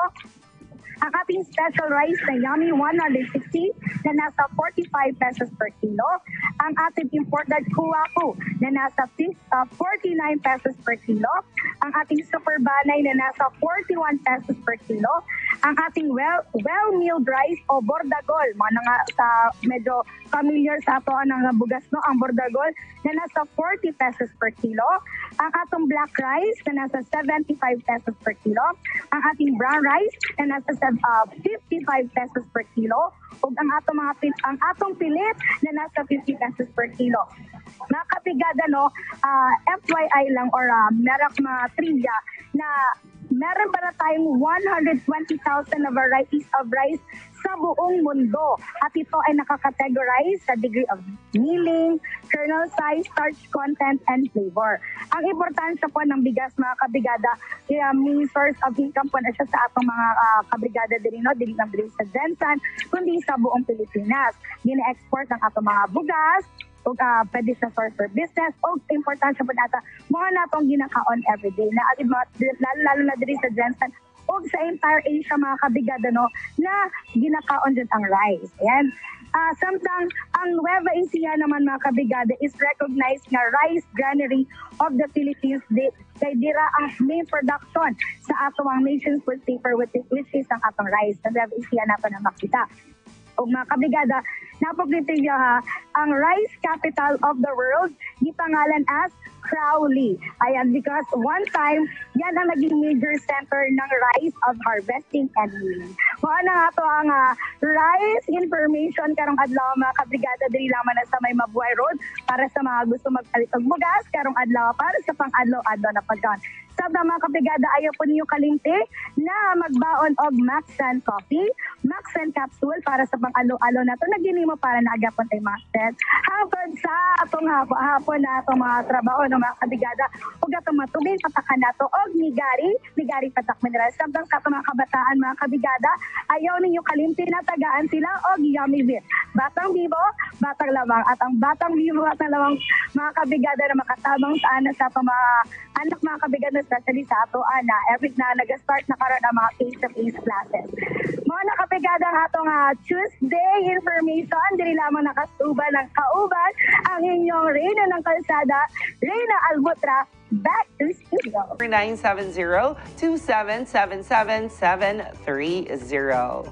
E: Ang ating special rice na Yummy, one hundred sixty na nasa forty-five pesos per kilo. Ang ating imported Kuwaku na nasa forty-nine pesos per kilo. Ang ating super banay na nasa forty-one pesos per kilo. Ang ating well well milled rice o bordagol, mga nga sa medyo familiar sa ato ang bugas no, ang bordagol na nasa forty pesos per kilo. Ang atong black rice na nasa seventy-five pesos per kilo. Ang ating brown rice na nasa uh, fifty-five pesos per kilo. Ug ang atong mga ang atong pilit na nasa fifty pesos per kilo. Mga kapigada no, uh, F Y I lang or uh, meron mga trivia na meron para tayong one hundred twenty thousand na varieties of rice sa buong mundo. At ito ay nakakategorize sa degree of milling, kernel size, starch content, and flavor. Ang importansya po ng bigas mga kabigada, uh, main source of income po na siya sa atong mga uh, kabigada din, no? Dili lang dili sa Jensen, kundi sa buong Pilipinas. Gina-export ang atong mga bugas, o uh, pwede sa source for business o importansya po nata mga natong ginakaon everyday na agad mga lalo, lalo na diri sa Jensen o sa entire Asia mga kabigada no na ginakaon din ang rice. Ayan. Uh, samtang ang Nueva Ecija naman mga kabigada is recognized nga rice granary of the Philippines. Di, kay dira ang main production sa atong nation's food paper which is, which is ang atong rice. Sa Nueva Ecija nato na makita. O mga kabigada, napagritigya ha, ang rice capital of the world, gipangalan as Crowley. Ayan, because one time, yan ang naging major center ng rice of harvesting and milling. Mga na nga to ang uh, rice information karong adlaw mga kabrigada diri lamang na sa may Mabuhay Road para sa mga gusto magpalit og bugas karong adlaw para sa pang-adlaw-adlaw na pagkaon. Sa mga kabrigada, ayaw po niyo kalimti na magbaon og Maxan Coffee, Maxan Capsule para sa pang-alo-alo na ito. Nagini mo para naagapon tayo mga set. Hapon sa atong hapon, hapon na itong mga trabaho ng mga kabrigada. Huwag itong matubig, patakan na ito. Og nigari, nigari patak mineral. Sabang sa mga kabataan, mga kabrigada, ayaw ninyo kalimti na tagaan sila og Yummy Beer. Batang bibo, batang lamang. At ang batang bibo at lamang mga kabrigada na makatabang sa anas sa mga anak mga kabigada, especially sa ato, ana, every na nag-start na karon ang mga face-to-face classes. Mga nakabigada ang atong uh, Tuesday information, dili lamang nakasuban ng kauban, ang inyong Reyna ng Kalsada, Reyna Albutra, back to studio.
B: nine seven zero, two seven seven seven, seven three zero.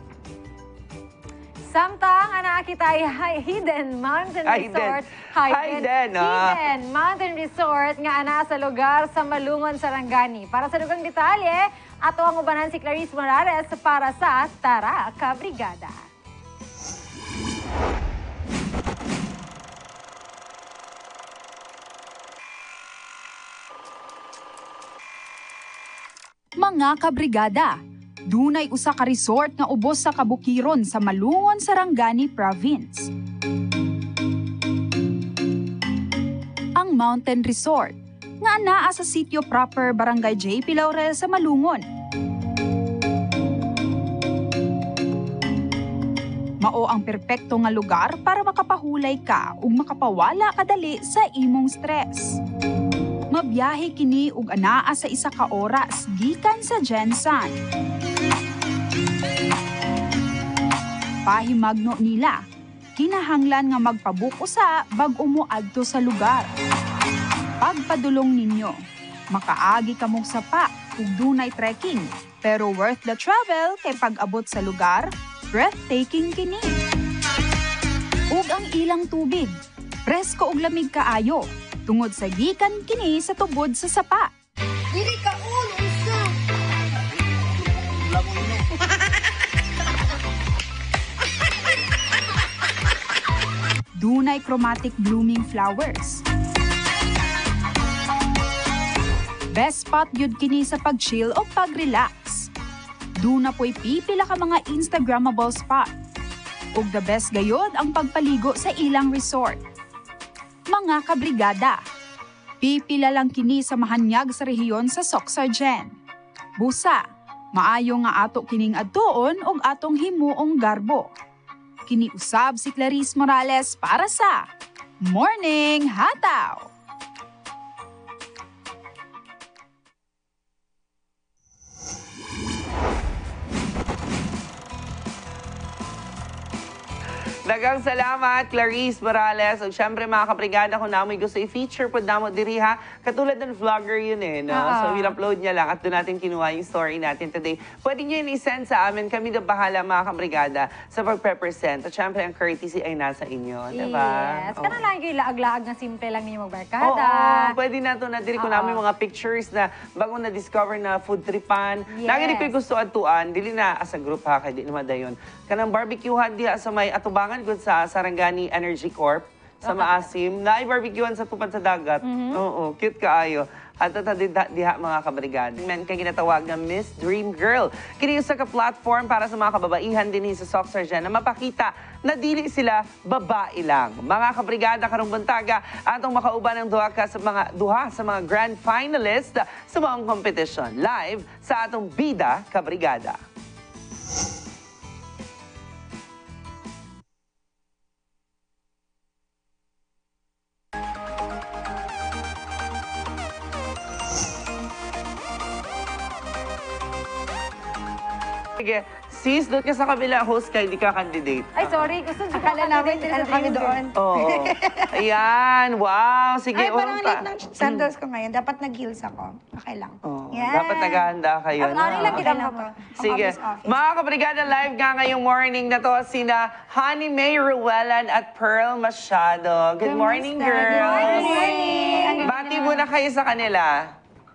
C: Samtang ana kita ay Hidden Mountain Resort.
B: Hidden. Hidden, ah.
C: Hidden Mountain Resort nga ana sa lugar sa Malungon, Sarangani. Para sa dugang detalye, ato ang ubanan si Clarice Morales para sa Tara Kabrigada.
F: Mga kabrigada, dunay usa ka resort nga ubos sa kabukiron sa Malungon, Sarangani Province. Ang Mountain Resort, nga naa sa sitio proper Barangay J P Laurel sa Malungon. Mao ang perpekto nga lugar para makapahulay ka ug makapawala kadali sa imong stress. Mabiyahe kini ug anaa sa isa ka oras gikan sa Jensen. pagpahimagno nila. Kinahanglan nga magpabook usa bag umuadto sa lugar. Pagpadulong ninyo, makaagi kamong sapa ug dunay trekking, pero worth the travel kay pag-abot sa lugar, breathtaking kini. Ug ang ilang tubig, presko ug lamig kaayo, tungod sa gikan kini sa tubod sa sapa.
D: Dili ka ulo isa.
F: Dunay chromatic blooming flowers. Best spot yun kini sa pag-chill o pag-relax. Duna po'y pipila ka mga Instagrammable spot. Ug the best gayod ang pagpaligo sa ilang resort. Mga kabrigada, pipila lang kini sa mahanyag sa rehiyon sa Soxargen. Busa, maayo nga ato kining adtuon ug atong himuong garbo. Kini usab si Clarice Morales para sa Morning Hataw.
B: Daghang salamat, Clarice Morales. O syempre, mga kabrigada, kung namoy gusto i-feature po namo diri ha. Katulad ng vlogger yun eh, no? So, in-upload niya lang at doon natin kinuha yung story natin today. Pwede niyo yun i-send sa amin. Kami na bahala, mga kabrigada, sa pag-represent. At syempre, ang courtesy ay nasa inyo, diba?
C: Yes. Kana lang yung laag-laag na simple lang ninyo magbarkada.
B: Oo, pwede na ito na diri ko namin mga pictures na bago na-discover na food tripan.
C: Yes.
B: Nagini ko gusto atuan, dili na as a group ha, kay di naman dayon. Kanang barbecuehan diha sa may atubangan gud sa Sarangani Energy Corp sa Maasim. Na ay barbecuehan sa tupad sa dagat. Oo, cute kaayo. At ito diha mga kabrigada. Men kay ginatawag na Miss Dream Girl. Kini sa ka-platform para sa mga kababaihan din sa Soxargen na mapakita na dili sila babae lang. Mga kabrigada karong buntaga atong makauban ng duha ka sa mga duha sa mga grand finalist sa mga competition live sa atong Bida Kabrigada. Sige, sis, doon ka sa kabila, host ka, hindi ka candidate.
C: Ay, sorry. Gusto ko
D: Akala namin, ano kami doon.
B: Oo. Ayan, wow. Sige,
D: Ay, parang
B: urong
D: late
B: ka.
D: ng sandals ko ngayon. Dapat nag-heels ako. Okay lang.
B: Oo,
D: Yan.
B: dapat naghahanda kayo.
C: Ang
B: no?
C: ari lang
D: Okay
C: kita
D: lang
C: mo.
D: to.
B: Sige.
D: Office, office.
B: Mga kabrigada, live nga ngayong morning na to sina Honey May Ruelan at Pearl Machado. Good morning,
D: Kamusta?
B: girls.
D: Good morning.
B: Bati muna kayo sa kanila.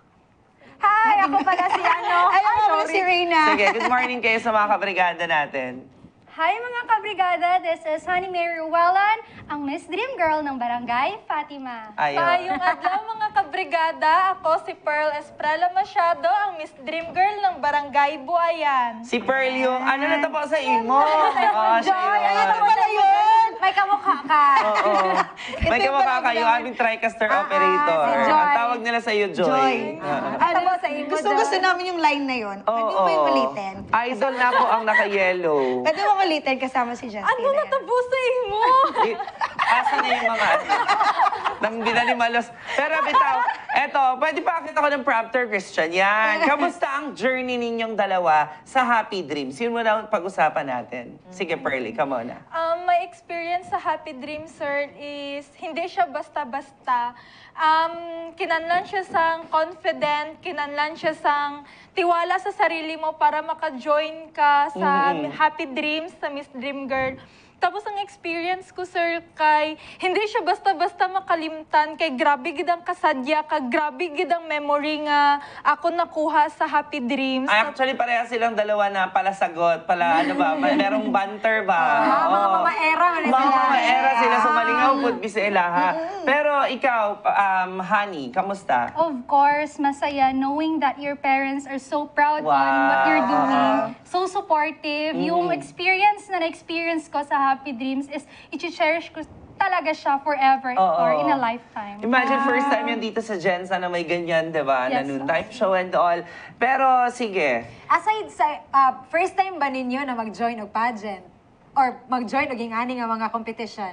C: Hi! Ako pala si ano.
D: Ay, ako pala si Reyna.
B: Sige, good morning kayo sa mga kabrigada natin.
G: Hi mga kabrigada, this is Honey May Ruelan, ang Miss Dream Girl ng Barangay Fatima.
B: Ayo.
H: Maayong adlaw mga kabrigada, ako si Pearl Esprella Machado, ang Miss Dream Girl ng Barangay Buayan.
B: Si Pearl yung, ano na to po sa imo? Oh, siya
C: Joy!
B: yun.
C: Ano pala yun? May kamukha ka.
B: Oo. May kamukha kayo, aming TriCaster operator.
C: si Joy.
B: Ang tawag nila sa iyo, Joy.
D: Joy.
B: Oo.
C: Ano ba sa imo,
D: Gusto-gusto
C: Joy?
D: namin yung line na yun. Pwede mo ba yung ulitin?
B: Idol na po ang naka-yellow.
D: Pwede mo ulitin kasama si Justin.
H: Ano na tabo sa imo?
B: Eh, asa na yung mga ano? Nang binanimalos. Pero bitaw, eto, pwede pa akit ako ng prompter, Christian. Yan. Kamusta ang journey ninyong dalawa sa Happy Dreams? Yun muna ang pag-usapan natin. Sige, Pearly, come on na.
H: Um, my experience sa Happy Dream, sir, is hindi siya basta-basta. Um, kinanlan siya sang confident, kinanlan siya sang tiwala sa sarili mo para maka-join ka sa
B: Mm-mm.
H: Happy Dreams, sa Miss Dream Girl. Tapos ang experience ko, sir, kay hindi siya basta-basta makalimtan, kay grabe gid ang kasadya, kay grabe gid ang memory nga ako nakuha sa Happy Dreams.
B: Ay, actually, pareha silang dalawa na pala sagot. Pala, ano ba, may merong banter ba?
C: Ah, mga
B: Oo.
C: mamaera man na
B: Mga
C: sila.
B: mamaera sila
C: Ah.
B: sa malingaw po, bisa ilaha. Pero ikaw, um, Honey, kamusta?
G: Of course, masaya knowing that your parents are so proud
B: Wow.
G: on what you're doing. So supportive. Yung
B: Mm.
G: experience na na-experience ko sa Happy Dreams is i-cherish ko talaga siya forever
B: Oo.
G: or in a lifetime.
B: Imagine first time yan dito sa Jensa na may ganyan, di ba? Na
G: Yes.
B: noon type show and all. Pero sige,
C: Aside sa, ah, first time ba ninyo na mag-join og pageant? Or mag-join og ingani nga mga competition?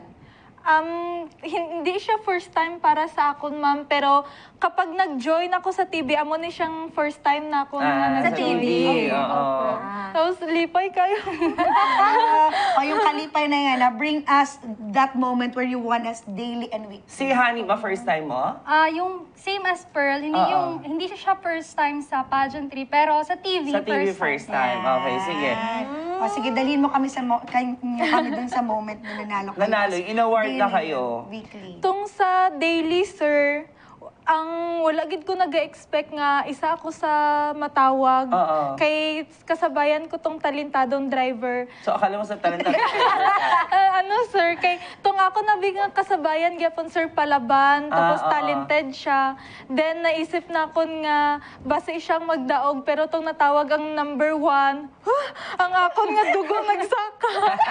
H: Um, hindi siya first time para sa akon, ma'am. Pero kapag nag-join ako sa T V, amo ni siyang first time na ako
B: Ah,
H: na
C: sa T V.
B: Oo.
H: Tapos lipay kayo.
D: O yung pa na yan, na bring us that moment where you want us daily and weekly.
B: Si Honey ba, first time mo?
G: Ah, yung same as Pearl, hindi
B: Oo.
G: yung hindi siya first time sa pageantry, pero sa T V
B: Sa T V
G: first,
B: first
G: time.
B: time. Okay, sige.
D: O sige, dalhin mo kami sa mo, kay, kami dun sa moment na nanalo kayo.
B: Nanalo, in-award na
D: Daily,
B: kayo.
D: Weekly.
H: Tung sa daily, sir, ang wala gid ko nag-expect nga isa ako sa matawag.
B: Oo.
H: Kay kasabayan ko tong talentadong driver.
B: So, akala mo sa talenta.
H: Ah, ano sir, kay tung ako nabigang kasabayan gyapon sir palaban, tapos
B: Ah, oo.
H: talented siya. Then naisip na kon nga base siyang magdaog pero tong natawag ang number one, huh, ang akon nga dugo nagsaka.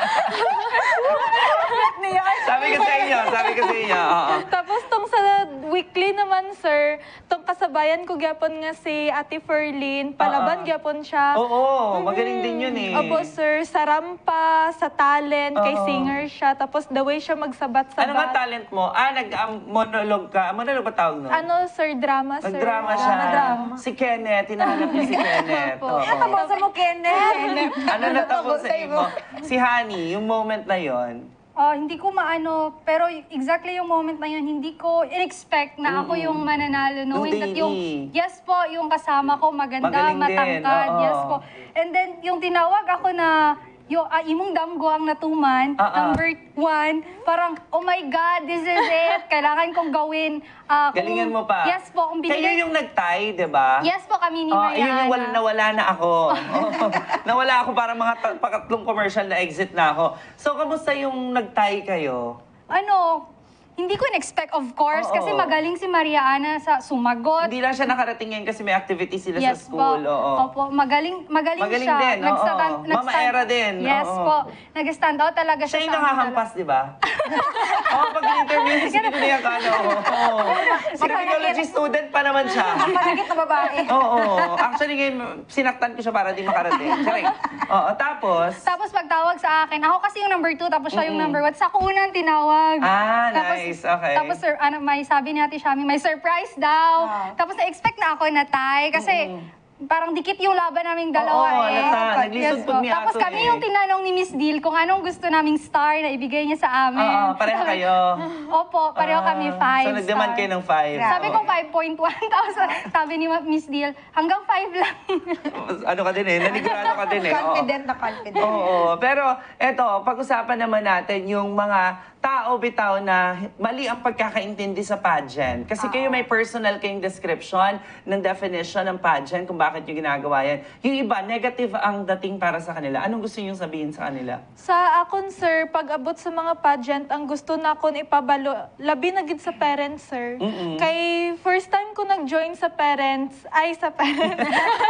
B: Sabi ko sa inyo, sabi ko sa inyo. Oo.
H: Tapos tong sa weekly naman sir, tong kasabayan ko gyapon nga si Ate Ferlin, palaban
B: Oo.
H: gyapon siya.
B: Oo, magaling din yun eh.
H: Opo sir, sa rampa, sa talent, kay
B: Oo.
H: singer siya. Tapos the way siya magsabat-sabat.
B: Ano nga talent mo? Ah, nag-monolog ka. Monolog ba tawag nun?
H: Ano sir, drama sir.
B: Nag-drama siya. Si Kenneth, hinahanap niya si Kenneth.
H: Opo.
B: Oo.
D: Tabosa mo, Kenneth.
B: Ano natapos sa iyo? Si Honey, yung moment na yon.
G: Ah, hindi ko maano, pero exactly yung moment na yun, hindi ko in-expect na ako yung mananalo. Knowing
B: Yung
G: that yung,
B: daily.
G: yes po, yung kasama ko maganda,
B: Magaling din,
G: matangkad,
B: oo.
G: yes po. And then, yung tinawag ako na, yung ah, imong damgo ang natuman,
B: Ah, ah.
G: number one, parang, oh my God, this is it. Kailangan kong gawin. Ah, kung-
B: Galingan mo pa.
G: Yes po, kung
B: Kayo
G: binigay.
B: yung nag-tie, di ba?
G: Yes po, kami ni
B: Oh,
G: Mariana.
B: yun yung wala, nawala na ako. Oo. Nawala ako para mga ta- pakatlong commercial na exit na ako. So, kamusta yung nag-tie kayo?
G: Ano, hindi ko in-expect, of course,
B: Oo.
G: kasi magaling si Maria Ana sa sumagot.
B: Hindi lang siya nakarating ngayon kasi may activity sila sa
G: Yes
B: school.
G: po.
B: Oo.
G: Opo, magaling, magaling,
B: Magaling
G: siya.
B: din, oo.
G: Nagstand-
B: Mama
G: nagstand-
B: Era din,
G: Yes
B: oo.
G: po. Nag-stand out talaga
B: Siya
G: siya
B: yung
G: sa amin
B: nakahampas, di ba? Oo, pag in-interview niya, hindi ko niya kano. Oo. Criminology student pa naman siya.
D: Panagit na babae.
B: Oo. Actually, ngayon, sinaktan ko siya para di makarating. Correct. Oo, tapos...
G: Tapos pagtawag sa akin, ako kasi yung number two, tapos siya yung number one. Sa ako unang tinawag.
B: Ah,
G: Tapos-
B: nice. Okay.
G: Tapos sir, ano, may sabi ni Ate Shami, may surprise daw.
D: Ah.
G: Tapos na-expect na ako na tie kasi parang dikit yung laban naming dalawa
B: Oo,
G: eh.
B: halata. Naglisod
G: po.
B: po ni
G: Tapos
B: Ato
G: kami
B: eh.
G: yung tinanong ni Miss Deal kung anong gusto naming star na ibigay niya sa amin.
B: Oo, pareho kayo.
G: Opo, pareho
B: Ah,
G: kami five
B: So, nag-demand
G: star.
B: kayo ng five.
G: Sabi ko five point one, tapos sabi ni Miss Deal, hanggang five lang.
B: Ano ka din eh, nanigurado ka din eh. Oo.
D: Confident na confident.
B: Oo, pero eto, pag-usapan naman natin yung mga tao bitaw na mali ang pagkakaintindi sa pageant. Kasi kayo may personal kayong description ng definition ng pageant kung bakit yung ginagawa yan. Yung iba, negative ang dating para sa kanila. Anong gusto nyo sabihin sa kanila?
H: Sa akon, sir, pag abot sa mga pageant, ang gusto na akon ipabalo, labi na gid sa parents, sir. Kay first time ko nag-join sa parents, ay sa parents.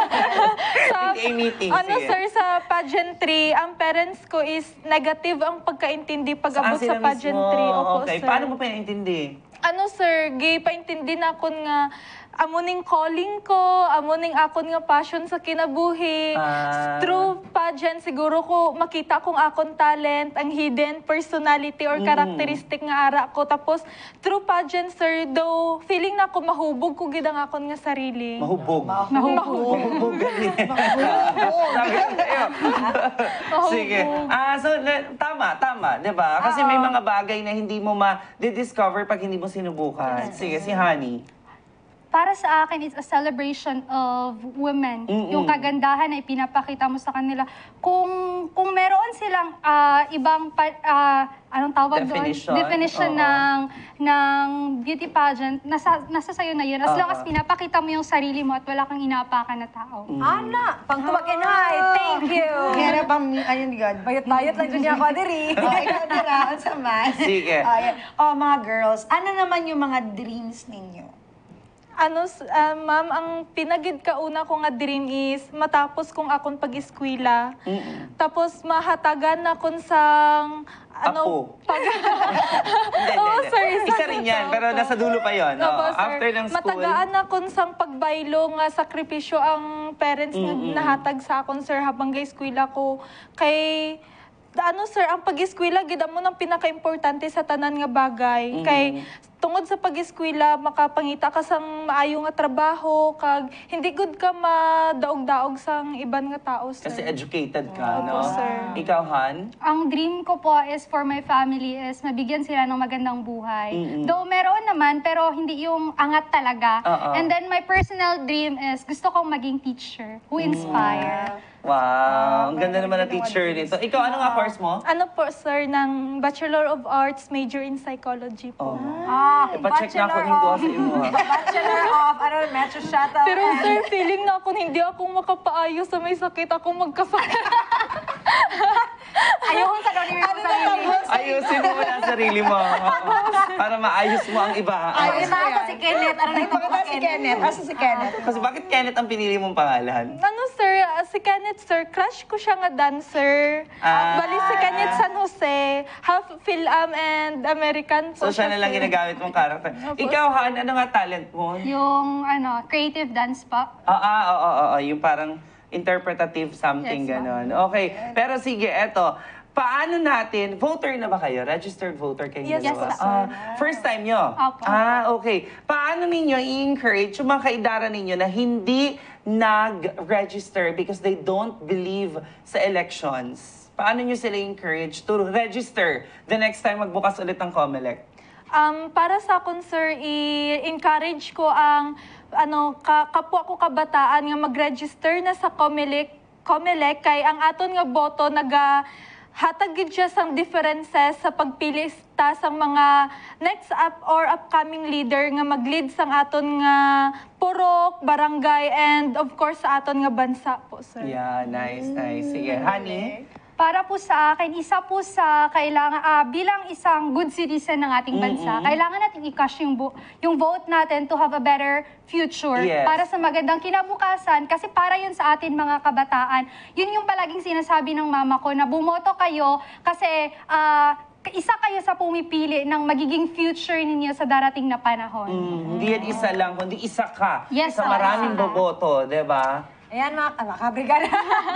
H: sa,
B: P T A meeting,
H: ano,
B: sige.
H: sir, sa pageantry, ang parents ko is negative ang pagkaintindi pag abot sa
B: sila
H: pageantry.
B: mismo.
H: Opo,
B: Okay,
H: sir.
B: paano mo pinaintindi?
H: Ano sir, gay paintindi na akon nga amuning calling ko, amuning akon nga passion sa kinabuhi.
B: Ah.
H: Through pageant siguro ko makita kong akon talent, ang hidden personality or characteristic nga ara ko. Tapos through pageant sir, though feeling na ako mahubog ko gid ang akon nga sarili.
B: Mahubog.
H: Mahubog.
B: Mahubog. Sabi ko sa'yo. Sige. Ah, so, na- tama, tama, di ba? Kasi may mga bagay na hindi mo ma-discover pag hindi mo sinubukan. Sige, si Honey.
G: Para sa akin, it's a celebration of women.
B: Mm-mm.
G: Yung kagandahan na ipinapakita mo sa kanila. Kung kung meron silang ah, ibang pa- ah, anong tawag
B: Definition.
G: doon? Definition
B: Oo.
G: ng ng beauty pageant, nasa nasa sayo na yun. As long
B: Oo.
G: as pinapakita mo yung sarili mo at wala kang inapakan na tao.
D: Ana, pang tuwag and
C: Ay, thank you.
D: Kaya pang, ayun God.
C: Bayot-bayot lang dyan niya ako, Adiri.
D: Oh, ikaw dira, on sa man.
B: Sige.
D: Oh, yan. Oh, mga girls, ano naman yung mga dreams ninyo?
H: Ano, s- ah, ma'am, ang pinagid kauna ko nga dream is matapos kong akon pag-eskwela. Tapos mahatagan na kon sang ano
B: Apo.
H: pag
B: Hindi, hindi,
H: Oo,
B: hindi.
H: sir, isa
B: Isa rin yan,
H: ito.
B: pero nasa dulo pa yun.
H: Opo,
B: Oo,
H: sir.
B: after ng school.
H: Matagaan na kon sang pagbaylo nga sakripisyo ang parents nga nahatag sa akon sir habang gay eskwela ko. Kay ano sir, ang pag-eskwela gid mo nang pinaka-importante sa tanan nga bagay. Kay tungod sa pag-eskwela makapangita ka sang maayo nga trabaho kag hindi good ka madaog-daog sang iban nga tao, sir.
B: Kasi educated ka,
H: Opo,
B: no?
H: sir.
B: Ikaw, Han?
G: Ang dream ko po is for my family is mabigyan sila ng magandang buhay. Though meron naman, pero hindi yung angat talaga.
B: Oo.
G: And then my personal dream is gusto kong maging teacher who inspire.
B: Wow, ang ganda naman ng teacher nito. Ikaw, ano nga course mo?
H: Ano po, sir, ng Bachelor of Arts, major in Psychology po.
C: Ah,
B: Ipacheck na ako
C: Bachelor
B: ng
C: of,
B: sa imo. ha?
C: Bachelor of, ano, Metro Shuttle.
H: Pero
C: and-
H: sir, feeling na ako hindi ako makapaayos sa may sakit, ako magkasakit.
C: Ayokong sa ni mo sarili.
B: Ayusin mo na ang sarili mo. Oo. Para maayos mo ang iba.
C: Ay, ito ako si Kenneth. Ano na ito
D: Bakit si Kenneth? Asa si Kenneth?
B: Kasi bakit Kenneth ang pinili mong pangalan?
H: Ano, sir, ah, si Kenneth, sir, crush ko siya nga dancer.
B: Ah.
H: Bali si Kenneth San Jose, half Phil-Am and American po
B: So siya na lang
H: sir.
B: ginagamit mong character.
H: Opo,
B: Ikaw, Han, ano nga talent mo?
G: Yung ano, creative dance pa.
B: Ah, ah, oo, oo, oo, yung parang interpretative something,
G: Yes, ma'am.
B: ganon. Okay, pero sige, eto. Paano natin, voter na ba kayo? Registered voter kayo?
H: Yes,
B: dalawa?
H: yes,
B: Ah, first time nyo?
G: Opo.
B: Ah, okay. Paano ninyo i-encourage yung mga kaidara ninyo na hindi nag-register because they don't believe sa elections? Paano nyo sila encourage to register the next time magbukas ulit ang COMELEC?
H: Um, para sa akin, sir, i-encourage ko ang ano, ka, kapwa ko kabataan nga mag-register na sa COMELEC, COMELEC kay ang aton nga boto naga hatag gid siya sang differences sa pagpili ta sang mga next up or upcoming leader nga mag-lead sang aton nga purok, barangay, and of course sa aton nga bansa po, sir.
B: Yeah, nice, nice. Sige, Honey?
G: Para po sa akin, isa po sa kailangan, ah, bilang isang good citizen ng ating bansa, kailangan natin i-cash yung, bu- yung vote natin to have a better future
B: Yes.
G: para sa magandang kinabukasan. Kasi para yun sa atin mga kabataan, yun yung palaging sinasabi ng mama ko na bumoto kayo kasi ah, isa kayo sa pumipili ng magiging future ninyo sa darating na panahon.
B: Mm, hindi yan isa lang, kundi isa ka.
G: Yes,
B: sa
G: oo.
B: maraming boboto, di ba?
C: Ayan mga, mga kabrigada.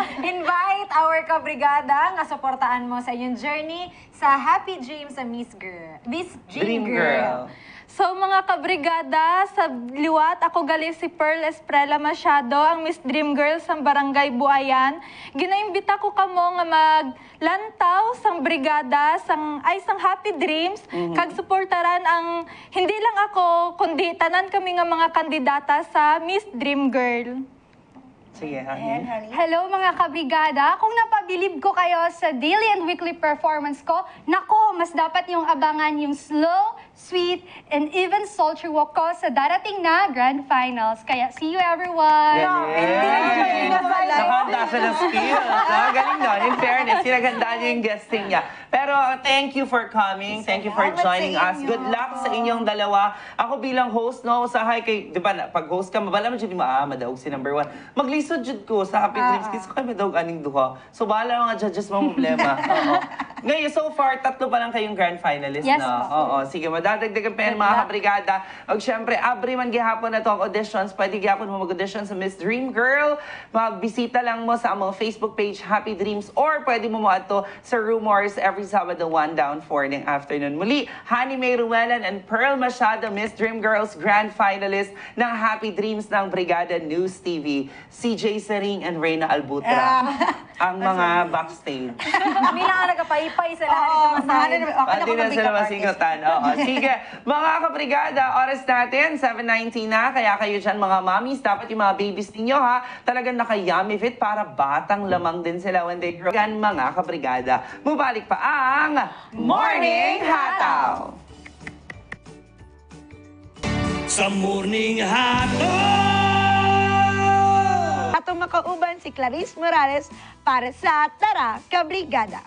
C: Invite our kabrigada nga suportaan mo sa inyong journey sa Happy Dream sa Miss Girl. Miss Dream,
B: Dream
C: Girl.
B: Girl.
H: So mga kabrigada, sa liwat, ako gali si Pearl Esprella Machado, ang Miss Dream Girl sa Barangay Buayan. Ginaimbita ko kamo nga maglantaw sang brigada, sang, ay sang Happy Dreams, kag suportaran ang, hindi lang ako, kundi tanan kami nga mga kandidata sa Miss Dream Girl.
B: Sige, Honey.
G: Hello mga kabrigada! Kung napabilib ko kayo sa daily and weekly performance ko, nako, mas dapat yung abangan yung slow, sweet, and even sultry walk ko sa darating na Grand Finals. Kaya see you everyone!
B: Galing! Nakahanda siya ng skills. Ah, galing nun. In fairness, sinagandaan niya yung guesting niya. Pero thank you for coming. Thank you for
C: Salamat
B: joining
C: sa
B: us.
C: inyo.
B: Good luck sa inyong dalawa. Ako bilang host, no, usahay kay, di ba, na- pag host ka, mabala mo dyan, ah, madaog si number one. Maglisod dyan ko sa Happy Dreams Kids ko kay madaog aning duha. So, bahala mga judges mo problema. Oo. Ngayon, so far, tatlo pa lang kayong grand finalist
G: Yes,
B: na.
G: po.
B: Oo, sige, madadagdagan pa yan mga kabrigada. Og syempre, abri man gihapon na to ang auditions. Pwede gihapon mo mag-audition sa Miss Dream Girl. Magbisita lang mo sa among Facebook page, Happy Dreams, or pwede mo mo ato sa Rumors every Sabado, one down four ng afternoon. Muli, Honey May Ruelan and Pearl Machado, Miss Dream Girls Grand Finalist ng Happy Dreams ng Brigada News T V. C J Sering and Reyna Albutra. Ang mga backstage.
C: Kami lang ang nagapaypay sa lahat
D: Oo,
C: ng
D: mahal
C: masahid.
D: na- okay
B: Pati
D: na
B: na
D: kung
B: sila
D: makeup
B: masingatan. Oo. Sige, mga kabrigada, oras natin, seven nineteen na. Kaya kayo dyan, mga mommies, dapat yung mga babies ninyo, ha, talagang naka-yummy fit para batang lamang din sila when they grow. Yan, mga kabrigada. Mubalik pa ang Morning Hataw!
A: Sa morning hato.
D: Atong makauban si Clarice Morales para sa Tara Kabrigada.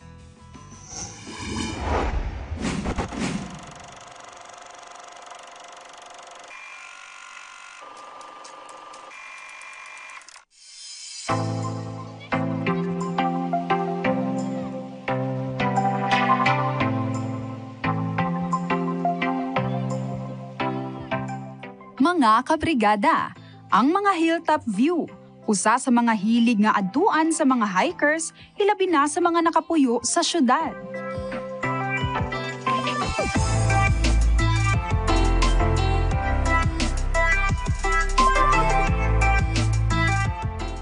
F: Mga kabrigada, ang mga hilltop view, usa sa mga hilig nga aduan sa mga hikers, hilabi na sa mga nakapuyo sa syudad.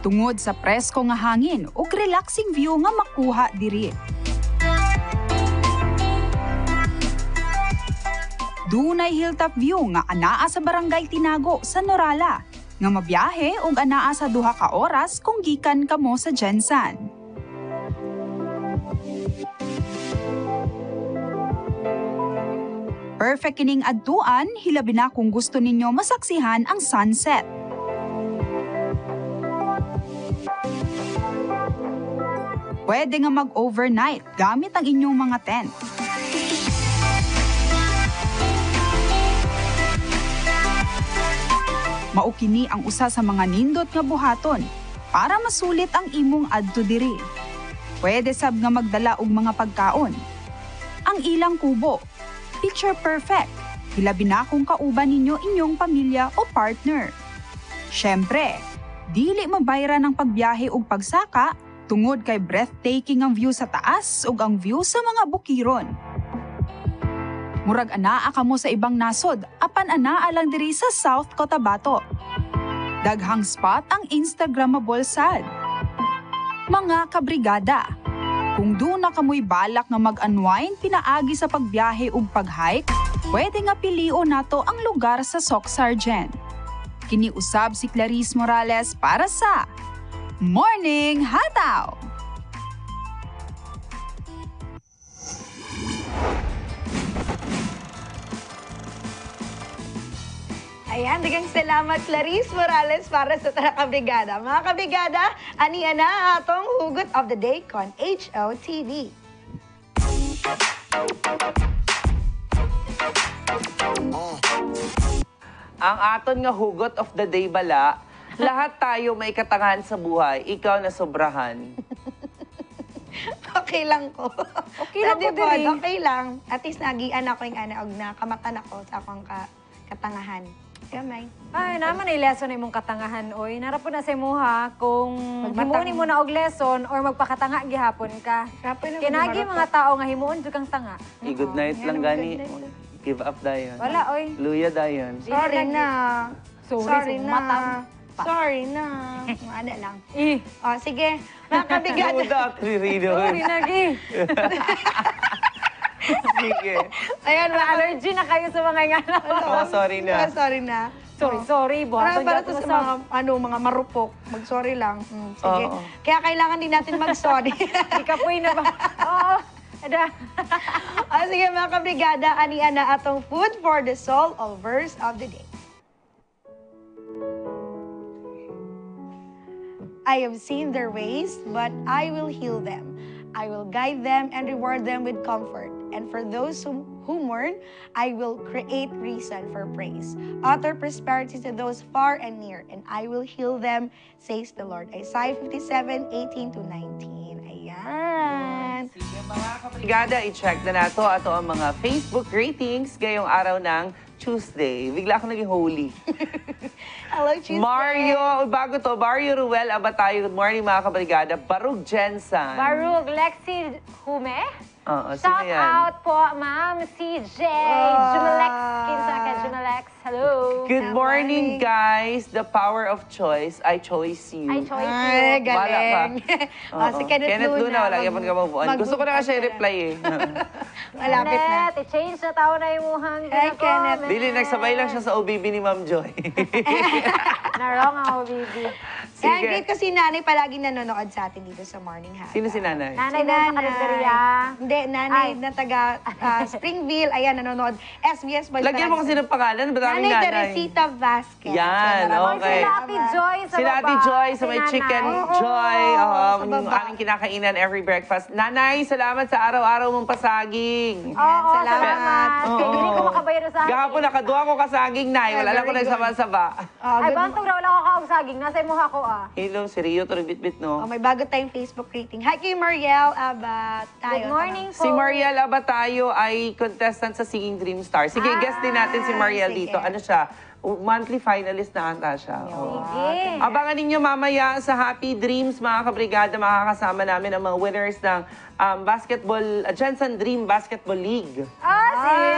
F: Tungod sa presko nga hangin ug relaxing view nga makuha diri. Dunay hilltop view nga anaa sa Barangay Tinago sa Norala, nga mabiyahe ug anaa sa duha ka oras kung gikan kamo sa Gensan. Perfect kining adtuan, hilabi na kung gusto ninyo masaksihan ang sunset. Pwede nga mag-overnight gamit ang inyong mga tent. Maukini ang usa sa mga nindot nga buhaton para masulit ang imong adto diri. Pwede sab nga magdala og mga pagkaon. Ang ilang kubo, picture perfect. Hilabi na kung kauban ninyo inyong pamilya o partner. Syempre, dili mabayra ng pagbiyahe ug pagsaka tungod kay breathtaking ang view sa taas ug ang view sa mga bukiron. Murag anaa kamo sa ibang nasod, apan anaa lang diri sa South Cotabato. Daghang spot ang Instagrammable sad. Mga kabrigada, kung doon na kamoy balak nga mag-unwind pinaagi sa pagbiyahe ug pag-hike, pwede nga pilion nato ang lugar sa Socsargen. Kini usab si Clarice Morales para sa Morning Hataw!
D: Ayan, dagang salamat Clarice Morales para sa Tara Kabrigada. Mga kabrigada, aniya na atong hugot of the day kon H O T V.
B: Ang aton nga hugot of the day bala, lahat tayo may katangahan sa buhay, ikaw na sobrahan.
D: Okay lang ko.
C: Okay lang ko diri.
D: Okay lang. At least nagian ako yung ana og nakamatan ako sa akong ka katangahan. Gamay.
C: Ay, naman ay lesson na imong katangahan, oy. Nara po na sa imuha kung
D: Magbatang-
C: himuon mo na og lesson or magpakatanga gihapon ka.
D: Rapay na
C: Kinagi
D: marupok.
C: mga tao nga himuon jud kang tanga.
B: I-good night
D: Yan
B: lang
D: ang
B: gani.
D: good night.
B: Give up dayon.
C: Wala, oy.
B: Luya dayon.
D: Sorry na.
C: Sorry,
D: Sorry
C: sa
D: na.
C: matang pa.
D: Sorry na. Ano lang.
C: Eh,
D: O, sige. Mga kabigada.
B: Luda at rirido.
C: sorry nagi.
B: Sige.
D: Ayan, mga
C: Allergy na kayo sa mga ngana.
B: Oh, sorry na.
D: Oh, sorry na.
C: Sorry, sorry.
D: Para
C: Buhaton
D: para
C: dyan
D: to
C: ko
D: sa
C: sa...
D: mga, ano, mga marupok. Mag-sorry lang. Mm, sige.
B: Oo.
D: Kaya kailangan din natin mag-sorry.
C: Ikapoy na ba? Oo. Ada.
D: O, sige mga kabrigada, anian na atong food for the soul o verse of the day. I have seen their ways, but I will heal them. I will guide them and reward them with comfort. And for those who, who mourn, I will create reason for praise. Utter prosperity to those far and near, and I will heal them, says the Lord. Isaiah fifty-seven, eighteen to nineteen. Ayan.
B: Sige mga kabrigada, i-check na nato ato ang mga Facebook ratings ngayong araw ng Tuesday. Bigla ako naging holy.
D: Hello, Tuesday.
B: Mario, bago to, Mario Ruel Abatayo. Good morning mga kabrigada. Barug Jensen.
C: Barug, Lexi Hume.
B: Oo, sino
C: Shout
B: yan?
C: out po, ma'am, C J.
D: Ah.
C: Jumalex. Kinsa ka, Jumalex. Hello.
B: Good
D: Good
B: morning,
D: morning.
B: guys. The power of choice. I choose you.
C: I choice
D: Ay,
C: you.
D: galing.
B: Oo.
D: O, si Kenneth,
B: Luna. wala
D: mag-
B: yapon ka mabuan. Gusto ko na kasi
D: mag-good
B: reply eh.
D: Malapit na.
C: Kenneth, i-change na tao na yung muhang
D: Hey, Kenneth.
B: Dili, nagsabay lang siya sa O B B ni Ma'am Joy.
C: Na-wrong ako, baby.
D: Kaya
B: Sige.
D: great kasi nanay palagi nanonood sa atin dito sa Morning Hataw.
B: Sino si nanay?
C: Nanay
D: Si
C: na sa
D: nanay.
C: kalendarya.
D: Hindi, nanay
C: Ay.
D: na taga ah, Springville. Ayan, nanonood. S B S Boys.
B: Lagyan mo kasi ng pangalan. Madaming
D: Nanay
B: nanay.
D: Teresita Vasquez.
B: Yan,
D: maraming
B: okay.
C: Sila Ate Joy sa
B: Sila Ate
C: baba.
B: Joy sa
C: Si
B: may
C: Nanay.
B: chicken
D: Oo,
B: joy.
D: sa
B: Um, yung
D: baba.
B: aming kinakainan every breakfast. Nanay, salamat sa araw-araw mong pasaging.
C: Oo,
D: Salamat.
C: salamat.
B: Oo.
C: Kaya hindi ko makabayar sa akin.
B: Gahapon nakaduha ko kasaging, Nay. Wala
D: Ay,
B: lang ko
D: very good.
B: nagsaba-saba.
D: Oh,
C: Ay,
D: good
C: bantog na wala ko kausaging. Nasa imuha ko ah.
B: Hello, si Rio, to bit-bit,
D: Oh,
B: no?
D: may bago tayong Facebook rating. Hi kay Mariel Abat. Tayo,
C: Good morning po.
B: Si Mariel Abatayo ay contestant sa Singing Dream Star. Sige,
C: Ah,
B: guest din natin si Mariel
D: sige.
B: dito. Ano siya? Monthly finalist na ata siya. Oo.
C: Sige.
B: Abangan ninyo mamaya sa Happy Dreams, mga kabrigada. Makakasama namin ang mga winners ng um, basketball, uh, Jensen Dream Basketball League.
C: Ah, sin?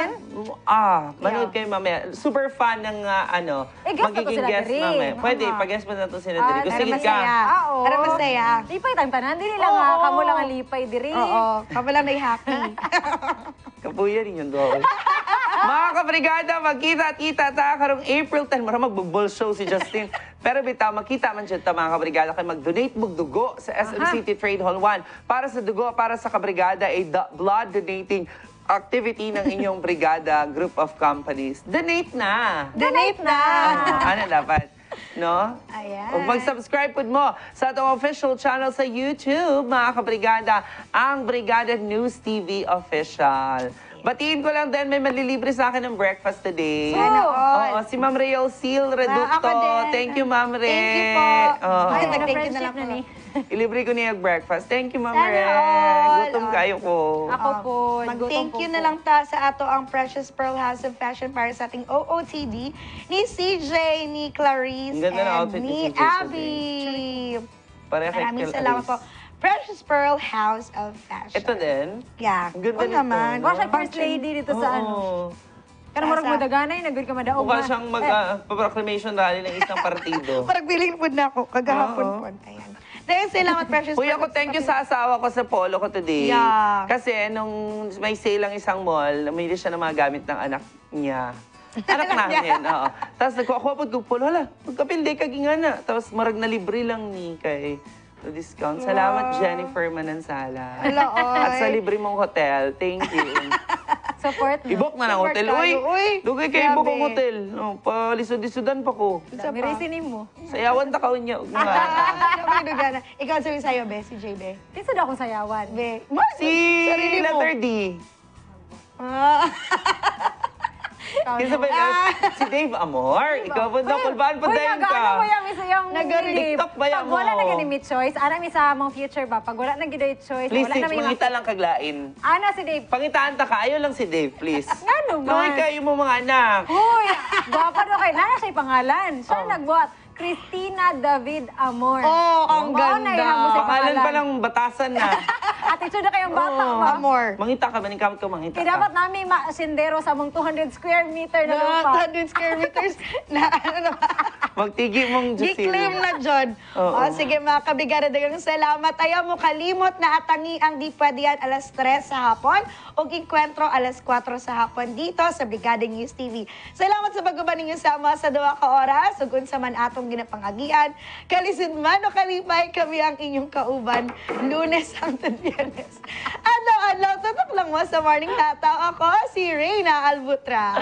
B: ah, manood kayo mamaya. Super fan ng ah, ano,
C: Eh, guest na to
B: magiging
C: sila
B: guest
C: diri.
B: mamaya. Pwede,
C: Aha.
B: pag-guest pa na to sila
C: Ah,
B: diri. Gusto
D: Para
B: ka.
D: masaya.
C: Ah, oo.
D: Para masaya.
C: Lipay tang tanan, dili lang
D: Oo.
C: nga, kamo lang ang lipay diri.
D: Oo, kami lang may happy.
B: Kapuya rin yung doon. Mga kabrigada, magkita-kita ta karong April ten, mara magbubol show si Justin. Pero bitaw, makita man dyan ta mga kabrigada kay mag-donate mong dugo sa S M City Trade Hall one. Para sa dugo, para sa kabrigada, ay da- blood donating activity ng inyong brigada group of companies. Donate na!
D: Donate na!
B: Ah, ano dapat? No?
D: Ayan.
B: Kung mag-subscribe po mo sa atong official channel sa YouTube, mga kabrigada, ang Brigada News T V Official. Batiin ko lang din, may malilibre sa akin ng breakfast today.
D: Sana all.
B: Oo, si Ma'am Rael Seal Reducto.
D: ako din.
B: Thank you, Ma'am Re.
D: Thank you po.
B: Oo.
D: Ay,
C: Ay,
D: nag-thank you na
C: friendship
D: lang
C: na
D: po.
C: ni.
B: Ilibre ko niya yung breakfast. Thank you, Ma'am
D: Sana
B: Re.
D: all.
B: Gutom
D: Oh.
B: kayo ko.
C: Ako po.
D: Mag-thank
C: gutom
D: you
C: po
D: na
C: po.
D: lang ta sa ato ang Precious Pearl House of Fashion para sa ating O O T D ni C J, ni Clarice,
B: Ang ganda ng
D: and
B: outfit ni
D: ni
B: C J today.
D: Abby.
B: Pareha kay
D: Maraming
B: Kel
D: salamat po.
B: Aris.
D: Precious Pearl House of Fashion.
B: Ito din.
D: Yeah.
B: Ang ganda
D: Oo
B: nito,
D: naman.
B: no?
C: Wa siya first lady dito sa ano.
B: Oo.
C: Pero murag mo daganay, nagod ka madaog.
B: Mukha
C: na.
B: siyang
C: Eh,
B: mag-proclamation rally ng isang partido.
D: Parang feeling food na ako. Kagahapon
B: Oo.
D: po. Ayan. Dahil salamat, Precious
B: Kuya
D: Pearl.
B: ko, thank you sa asawa ko sa polo ko today.
D: Yeah.
B: Kasi nung may sale ang isang mall, namili siya ng mga gamit ng anak niya. Anak namin, oo. Tapos nagkuha ko polo, hala, magkapilde ka gingana. Tapos marag na libre lang ni kay discount. Salamat, Jennifer Manansala.
D: Hala, oy.
B: At sa libre mong hotel, thank you.
C: Support no.
B: Ibok na ng
D: Support
B: hotel.
D: tayo,
B: Uy,
D: uy.
B: dugay kay ibok
D: Grabe.
B: ang hotel. No, palisod-isudan pa ko.
C: Dami reasoning mo.
B: Sayawan ta kaon niya. Nga.
D: Sabi ko gana. Ikaw sabi sa'yo, Be, si J, Be.
C: Kinsa daw akong sayawan.
D: Be.
B: Si
D: Sarili mo.
B: letter D.
D: Ah.
B: Kinsa ba yun? Si Dave Amor. Ikaw po na kulbaan pa
C: Uy,
B: dayon
C: nag-ano
B: ka.
C: mo yung isa yung
B: Nag-TikTok ba yan
C: Pag wala
B: mo?
C: na ganun may choice, ana mi sa among future ba? Pag wala na ganun choice,
B: Please,
C: wala na
B: Dave,
C: may
B: mangita lang kaglain.
C: Ana si Dave.
B: Pangitaan ta ka, ayaw lang si Dave, please.
C: Ngano man?
B: Luwi kayo mo mga anak.
C: Hoy, gwapa daw kay nana siya pangalan. Siya
B: Oh.
C: nagbuhat. Christina David Amor.
D: Oh, ang
C: Mao na
D: ganda.
C: ihang mo sa
B: Pangalan pa
C: pangalan.
B: lang batasan na.
C: Attitude na kayong bata,
B: Oo.
C: ma'am.
D: Amor.
B: Mangita ka, maningkamot ko, mangita
C: Kaya dapat
B: ka.
C: namin ma-sendero sa mong two hundred square meter na
D: Na
C: lupa.
D: one hundred square meters na ano na.
B: Magtigi mong
D: Gi-claim
B: Jusili.
D: na, John.
B: Oo.
D: O, sige, mga kabigara, dagang salamat. Ayaw mo kalimot na atangi ang di pwede yan alas tres sa hapon o inkwentro alas kwatro sa hapon dito sa Brigada News T V. Salamat sa pagkuba ninyo sama sa duwa ka oras ug unsa man atong ginapangagian. Kalisod man o kalipay kami ang inyong kauban Lunes hangtod Biyernes. Adlaw-adlaw, tutok lang mo sa Morning Hataw. Ako si Reyna Albutra.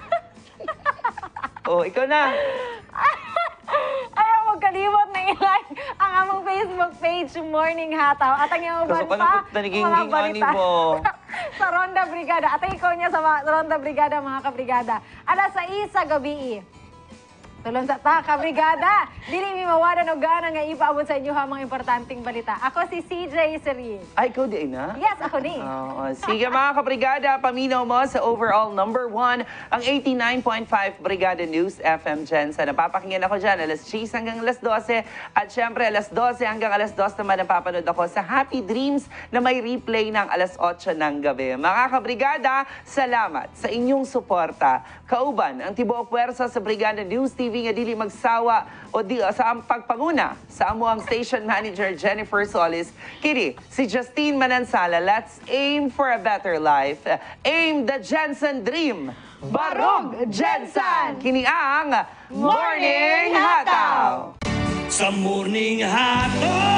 B: Oh, ikaw na.
C: Ayaw mo kalimot na i-like ang among Facebook page, Morning Hataw. At ang iyong uban
B: Kaso ka
C: pa,
B: na po, taniging-ging ani mo.
C: sa Ronda Brigada. At ang ikaw niya sa mga- Ronda Brigada, mga kabrigada. Alas sa isa gabi. Tulong sa ta, kabrigada. Dili mi mawadan og gana nga ipaabot sa inyo ha mga importanteng balita. Ako si C J Serin.
B: Ay, ikaw di na?
C: Yes, ako ni.
B: Oo. Sige mga kabrigada, paminaw mo sa overall number one, ang eighty-nine point five Brigada News F M dyan. Sa napapakinggan ako dyan, alas ten hanggang alas twelve. At syempre, alas twelve hanggang alas two naman napapanood ako sa Happy Dreams na may replay ng alas eight ng gabi. Mga kabrigada, salamat sa inyong suporta. Kauban, ang tibuok puwersa sa Brigada News T V nga dili magsawa o di, sa ang pagpanguna sa amo ang station manager Jennifer Solis. Kini, si Justine Manansala. Let's aim for a better life. Aim the Jensen Dream. Barog Jensen! Kini ang Morning Hataw!
A: Sa morning hataw